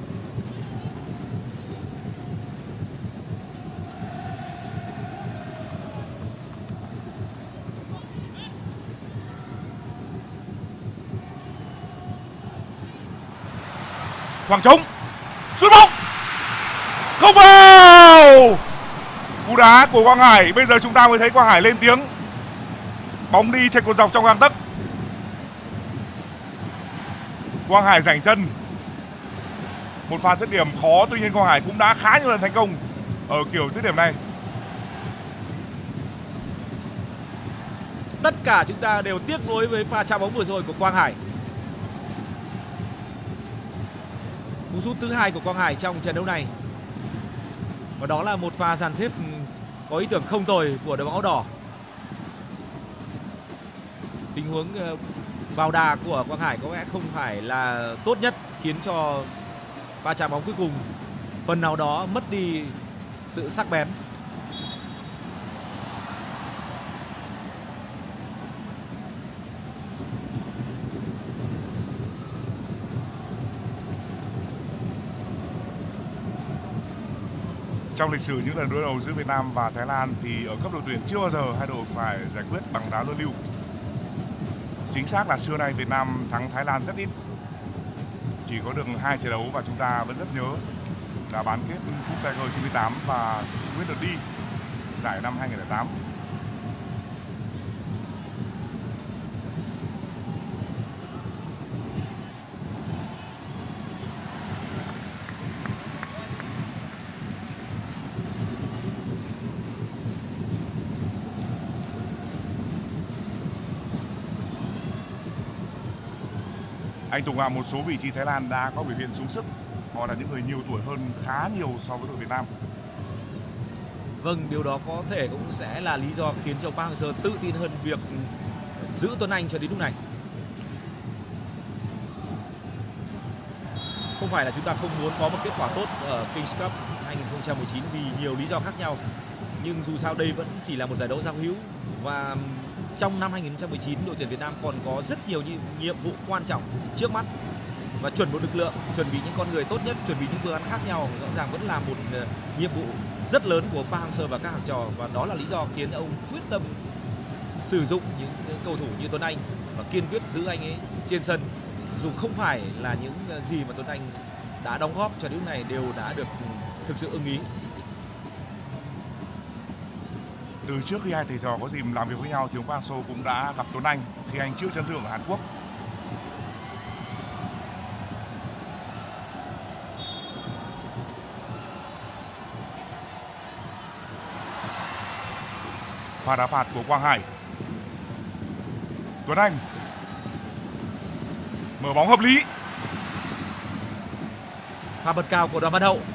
Khoảng trống, sút bóng, không vào. Cú đá của Quang Hải. Bây giờ chúng ta mới thấy Quang Hải lên tiếng. Bóng đi trên cột dọc trong gang tấc. Quang Hải rảnh chân. Một pha dứt điểm khó, tuy nhiên Quang Hải cũng đã khá nhiều lần thành công ở kiểu dứt điểm này. Tất cả chúng ta đều tiếc nuối với pha chạm bóng vừa rồi của Quang Hải. Cú sút thứ hai của Quang Hải trong trận đấu này. Và đó là một pha dàn xếp có ý tưởng không tồi của đội bóng áo đỏ. Tình huống vào đà của Quang Hải có lẽ không phải là tốt nhất, khiến cho pha chạm bóng cuối cùng phần nào đó mất đi sự sắc bén. Trong lịch sử những lần đối đầu giữa Việt Nam và Thái Lan thì ở cấp đội tuyển chưa bao giờ hai đội phải giải quyết bằng đá luân lưu. Chính xác là xưa nay Việt Nam thắng Thái Lan rất ít. Chỉ có được hai trận đấu và chúng ta vẫn rất nhớ là bán kết Cúp Tiger chín mươi tám và Nguyên đợt đi giải năm hai nghìn không trăm lẻ tám. Anh Tùng ạ, một số vị trí Thái Lan đã có biểu hiện xuống sức. Họ là những người nhiều tuổi hơn khá nhiều so với đội Việt Nam. Vâng, điều đó có thể cũng sẽ là lý do khiến cho Park Hang-seo tự tin hơn việc giữ Tuấn Anh cho đến lúc này. Không phải là chúng ta không muốn có một kết quả tốt ở Kings Cup hai nghìn không trăm mười chín vì nhiều lý do khác nhau. Nhưng dù sao đây vẫn chỉ là một giải đấu giao hữu. Và trong năm hai nghìn không trăm mười chín, đội tuyển Việt Nam còn có rất nhiều nhiệm vụ quan trọng trước mắt. Và chuẩn một lực lượng, chuẩn bị những con người tốt nhất, chuẩn bị những phương án khác nhau rõ ràng vẫn là một nhiệm vụ rất lớn của Park Hang-seo và các học trò. Và đó là lý do khiến ông quyết tâm sử dụng những cầu thủ như Tuấn Anh và kiên quyết giữ anh ấy trên sân. Dù không phải là những gì mà Tuấn Anh đã đóng góp cho đến lúc này đều đã được thực sự ưng ý. Từ trước khi hai thầy trò có dịp làm việc với nhau thì ông Park Hang-seo cũng đã gặp Tuấn Anh khi anh chữa chấn thương ở Hàn Quốc. Pha đá phạt của Quang Hải. Tuấn Anh mở bóng hợp lý. Pha bật cao của Đoàn Văn Hậu.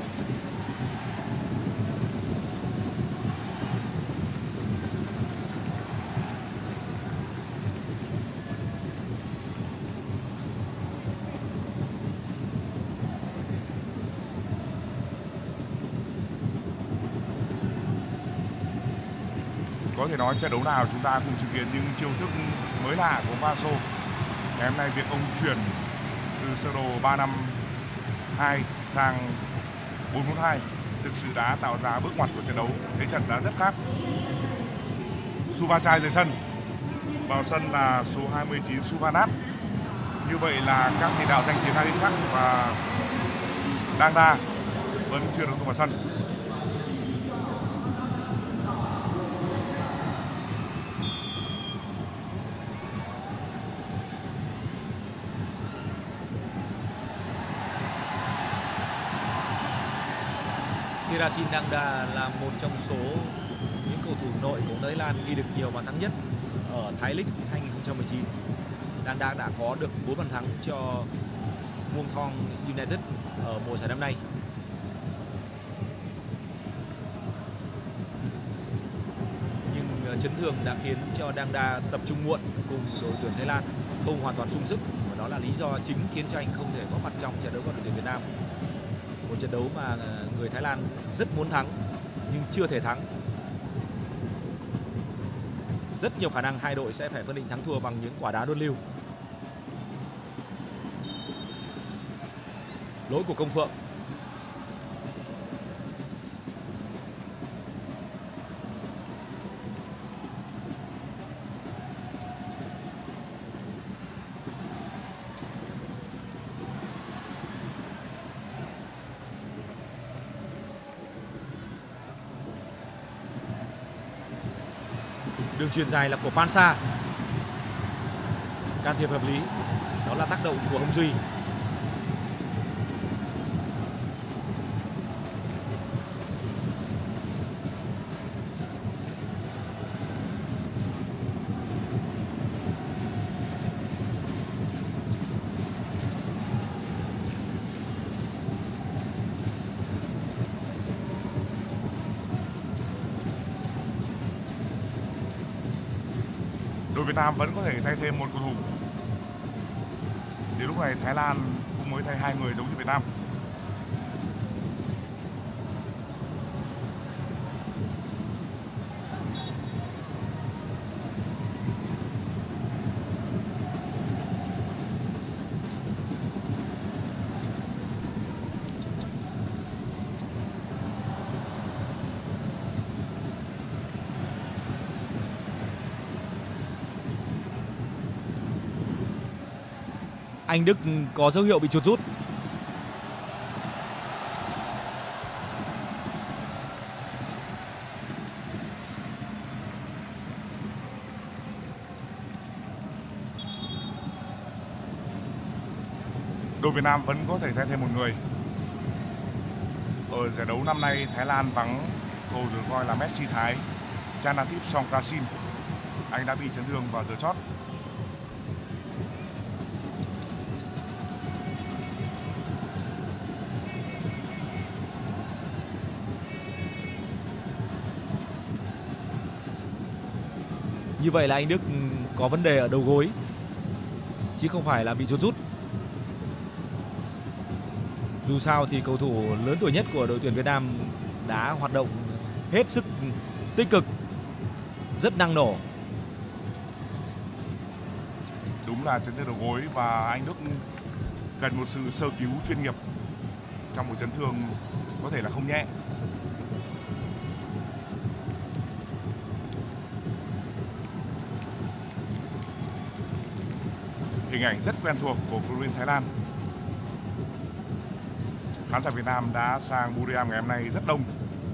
Có thể nói trận đấu nào chúng ta cùng chứng kiến những chiêu thức mới lạ của Park Hang-seo. Ngày hôm nay việc ông chuyển từ sơ đồ ba năm hai sang bốn bốn hai thực sự đã tạo ra bước ngoặt của trận đấu. Thế trận đã rất khác. Suva Chai rời sân. Vào sân là số hai mươi chín Suvanat. Như vậy là các tiền đạo danh tiếng Harisak và Dangda vẫn chưa được tung vào sân. Thirasin Dangda là một trong số những cầu thủ nội của Thái Lan ghi được nhiều bàn thắng nhất ở Thái League hai nghìn không trăm mười chín. Dangda đã có được bốn bàn thắng cho Muang Thong United ở mùa giải năm nay. Nhưng chấn thương đã khiến cho Dangda tập trung muộn cùng đội tuyển Thái Lan, không hoàn toàn sung sức, và đó là lý do chính khiến cho anh không thể có mặt trong trận đấu của đội tuyển Việt Nam. Một trận đấu mà người Thái Lan rất muốn thắng nhưng chưa thể thắng. Rất nhiều khả năng hai đội sẽ phải phân định thắng thua bằng những quả đá luân lưu. Lỗi của Công Phượng. Đường chuyền dài là của Pansa. Can thiệp hợp lý. Đó là tác động của Hồng Duy. Đội Việt Nam vẫn có thể thay thêm một cầu thủ. Đến lúc này Thái Lan cũng mới thay hai người giống như Việt Nam. Anh Đức có dấu hiệu bị chuột rút. Đội Việt Nam vẫn có thể thay thêm một người. Ở giải đấu năm nay Thái Lan vắng cầu được coi là Messi Thái, Chanatip Songkrasin. Anh đã bị chấn thương vào giờ chót. Như vậy là anh Đức có vấn đề ở đầu gối, chứ không phải là bị chuột rút. Dù sao thì cầu thủ lớn tuổi nhất của đội tuyển Việt Nam đã hoạt động hết sức tích cực, rất năng nổ. Đúng là chấn thương đầu gối và anh Đức cần một sự sơ cứu chuyên nghiệp trong một chấn thương có thể là không nhẹ. Hình ảnh rất quen thuộc của cổ động viên Thái Lan. Khán giả Việt Nam đã sang Buriram ngày hôm nay rất đông.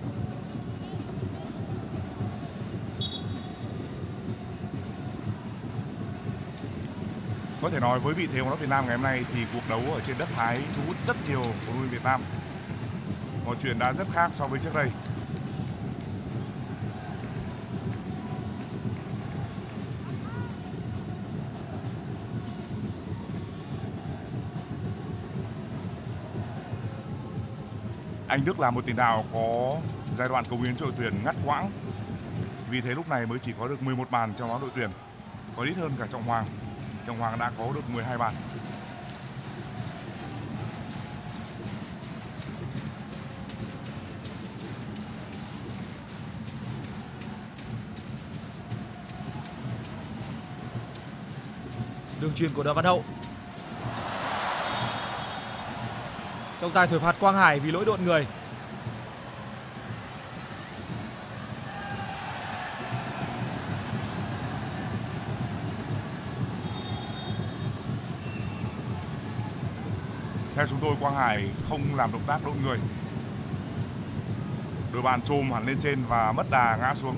Có thể nói với vị thế bóng đá Việt Nam ngày hôm nay thì cuộc đấu ở trên đất Thái thu hút rất nhiều cổ động viên Việt Nam. Mọi chuyện đã rất khác so với trước đây. Anh Đức là một tiền đạo có giai đoạn cống hiến cho đội tuyển ngắt quãng. Vì thế lúc này mới chỉ có được mười một bàn trong áo đội tuyển, có ít hơn cả Trọng Hoàng. Trọng Hoàng đã có được mười hai bàn. Đường chuyền của Đoàn Văn Hậu. Trọng tài thổi phạt Quang Hải vì lỗi độn người. Theo chúng tôi, Quang Hải không làm động tác độn người. Đội bàn chồm hẳn lên trên và mất đà ngã xuống.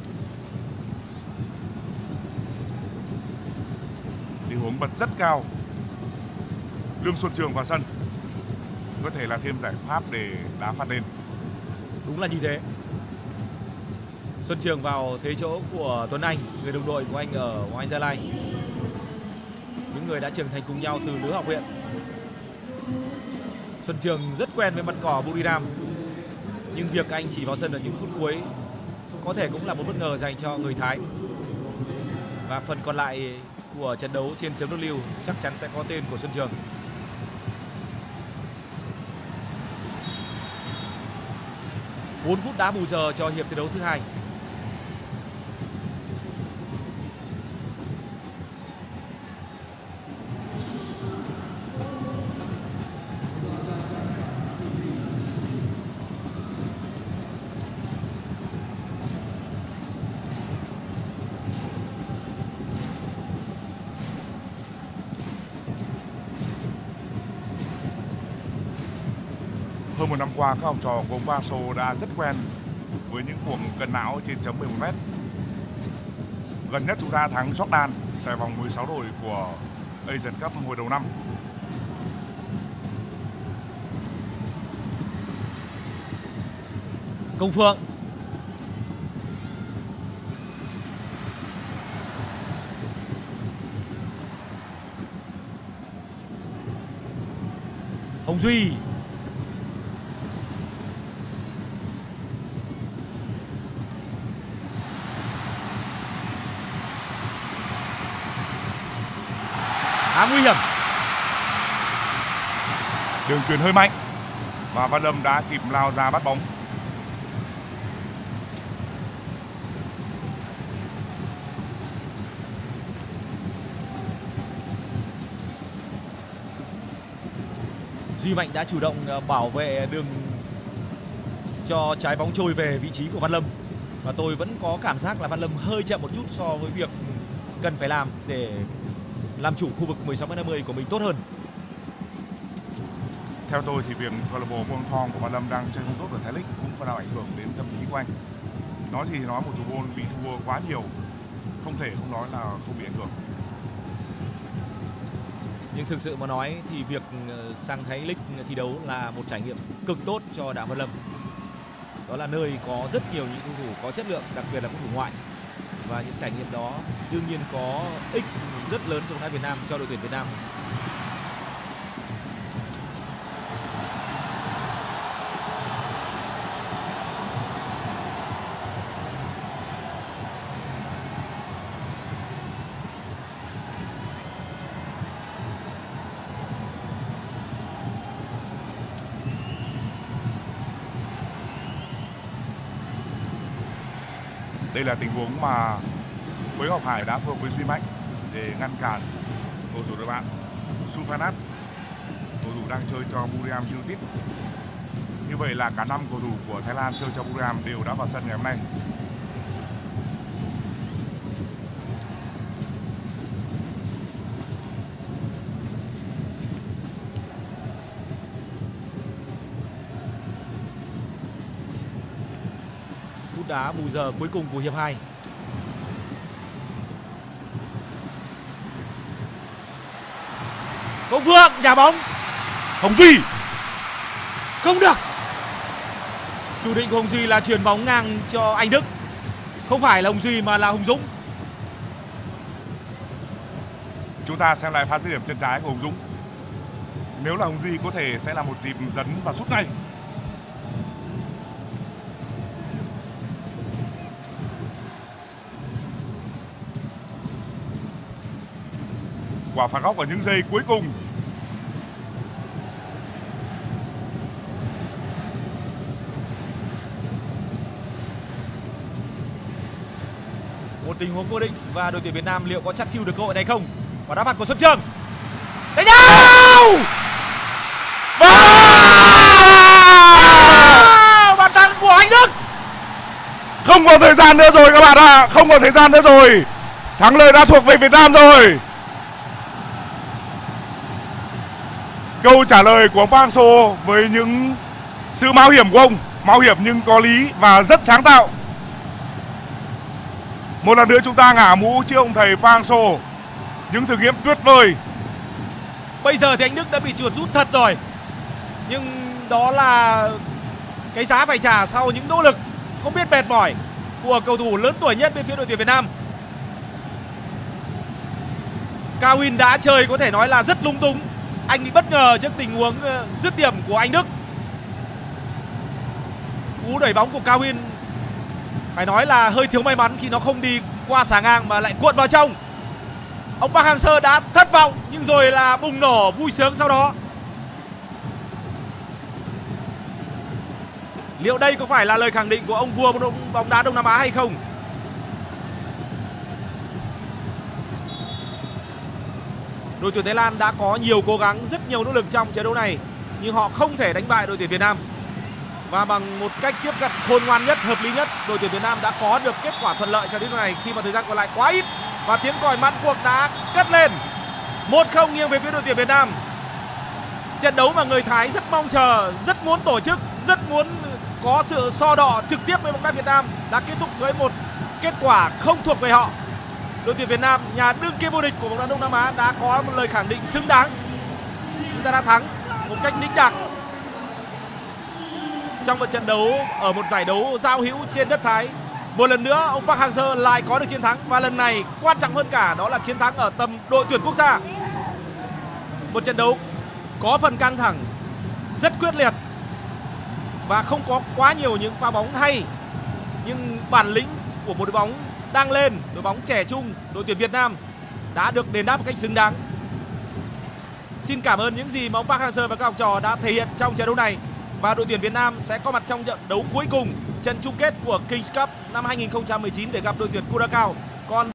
Tình huống bật rất cao. Lương Xuân Trường vào sân. Có thể là thêm giải pháp để đá phạt đền. Đúng là như thế. Xuân Trường vào thế chỗ của Tuấn Anh, người đồng đội của anh ở Hoàng Anh Gia Lai. Những người đã trưởng thành cùng nhau từ lứa học viện. Xuân Trường rất quen với mặt cỏ Buriram, nhưng việc anh chỉ vào sân ở những phút cuối có thể cũng là một bất ngờ dành cho người Thái. Và phần còn lại của trận đấu trên chấm W chắc chắn sẽ có tên của Xuân Trường. bốn phút đá bù giờ cho hiệp thi đấu thứ hai. Hơn một năm qua, các học trò của ông Park Hang-seo đã rất quen với những cuộc cân não trên chấm mười một mét. Gần nhất chúng ta thắng Jordan tại vòng mười sáu đội của Asian Cup hồi đầu năm. Công Phượng. Hồng Duy. Khá nguy hiểm. Đường chuyền hơi mạnh và Văn Lâm đã kịp lao ra bắt bóng. Duy Mạnh đã chủ động bảo vệ đường cho trái bóng trôi về vị trí của Văn Lâm. Và tôi vẫn có cảm giác là Văn Lâm hơi chậm một chút so với việc cần phải làm để làm chủ khu vực mười sáu mét năm mươi của mình tốt hơn. Theo tôi thì việc câu lạc bộ Buôn Thong của Văn Lâm đang chơi không tốt ở Thái League cũng phần nào ảnh hưởng đến tâm lý của anh. Nói gì thì nói, một thủ môn bị thua quá nhiều không thể không nói là không bị ảnh hưởng. Nhưng thực sự mà nói thì việc sang Thái League thi đấu là một trải nghiệm cực tốt cho Đạm Văn Lâm. Đó là nơi có rất nhiều những cầu thủ có chất lượng, đặc biệt là cầu thủ ngoại. Và những trải nghiệm đó đương nhiên có ích rất lớn trong bóng đá Việt Nam, cho đội tuyển Việt Nam. Đây là tình huống mà Quế Ngọc Hải đã phối hợp với Duy Mạnh để ngăn cản cầu thủ đội bạn Sufanat, cầu thủ đang chơi cho Buriram United. Như vậy là cả năm cầu thủ của Thái Lan chơi cho Buriram đều đã vào sân ngày hôm nay. Đá bù giờ cuối cùng của hiệp hai. Công Phượng nhà bóng. Hồng Duy không được. Chủ định của Hồng Duy là chuyền bóng ngang cho Anh Đức. Không phải là Hồng Duy mà là Hùng Dũng. Chúng ta xem lại pha dứt điểm chân trái của Hùng Dũng. Nếu là Hồng Duy có thể sẽ là một dịp dấn và sút ngay. Quả phạt góc ở những giây cuối cùng. Một tình huống cố định và đội tuyển Việt Nam liệu có chắc chiêu được cơ hội này không? Và đá phạt của Xuân Trường. Đánh nhau! Và bàn thắng của Anh Đức. Không còn thời gian nữa rồi các bạn ạ, à. Không còn thời gian nữa rồi. Thắng lợi đã thuộc về Việt Nam rồi. Câu trả lời của ông Park Hang-seo với những sự mạo hiểm của ông, mạo hiểm nhưng có lý và rất sáng tạo. Một lần nữa chúng ta ngả mũ trước ông thầy Park Hang-seo. Những thử nghiệm tuyệt vời. Bây giờ thì Anh Đức đã bị chuột rút thật rồi. Nhưng đó là cái giá phải trả sau những nỗ lực không biết mệt mỏi của cầu thủ lớn tuổi nhất bên phía đội tuyển Việt Nam. Cao Win đã chơi có thể nói là rất lung túng. Anh bị bất ngờ trước tình huống dứt điểm của Anh Đức. Cú đẩy bóng của Cao Win phải nói là hơi thiếu may mắn khi nó không đi qua xà ngang mà lại cuộn vào trong. Ông Park Hang-seo đã thất vọng nhưng rồi là bùng nổ vui sướng sau đó. Liệu đây có phải là lời khẳng định của ông vua bóng đá Đông Nam Á hay không? Đội tuyển Thái Lan đã có nhiều cố gắng, rất nhiều nỗ lực trong trận đấu này, nhưng họ không thể đánh bại đội tuyển Việt Nam. Và bằng một cách tiếp cận khôn ngoan nhất, hợp lý nhất, đội tuyển Việt Nam đã có được kết quả thuận lợi cho đến lúc này khi mà thời gian còn lại quá ít. Và tiếng còi mãn cuộc đã cất lên. một không nghiêng về phía đội tuyển Việt Nam. trận đấu mà người Thái rất mong chờ, rất muốn tổ chức, rất muốn có sự so đọ trực tiếp với bóng đá Việt Nam đã kết thúc với một kết quả không thuộc về họ. Đội tuyển Việt Nam, nhà đương kim vô địch của bóng đá Đông Nam Á, đã có một lời khẳng định xứng đáng. Chúng ta đã thắng một cách đĩnh đạc trong một trận đấu ở một giải đấu giao hữu trên đất Thái. Một lần nữa ông Park Hang-seo lại có được chiến thắng, và lần này quan trọng hơn cả đó là chiến thắng ở tầm đội tuyển quốc gia. Một trận đấu có phần căng thẳng, rất quyết liệt và không có quá nhiều những pha bóng hay, nhưng bản lĩnh của một đội bóng đang lên, đội bóng trẻ trung, đội tuyển Việt Nam đã được đền đáp một cách xứng đáng. Xin cảm ơn những gì mà ông Park Hang-seo và các học trò đã thể hiện trong trận đấu này, và đội tuyển Việt Nam sẽ có mặt trong trận đấu cuối cùng, trận chung kết của Kings Cup năm hai nghìn không trăm mười chín để gặp đội tuyển Curaçao. Còn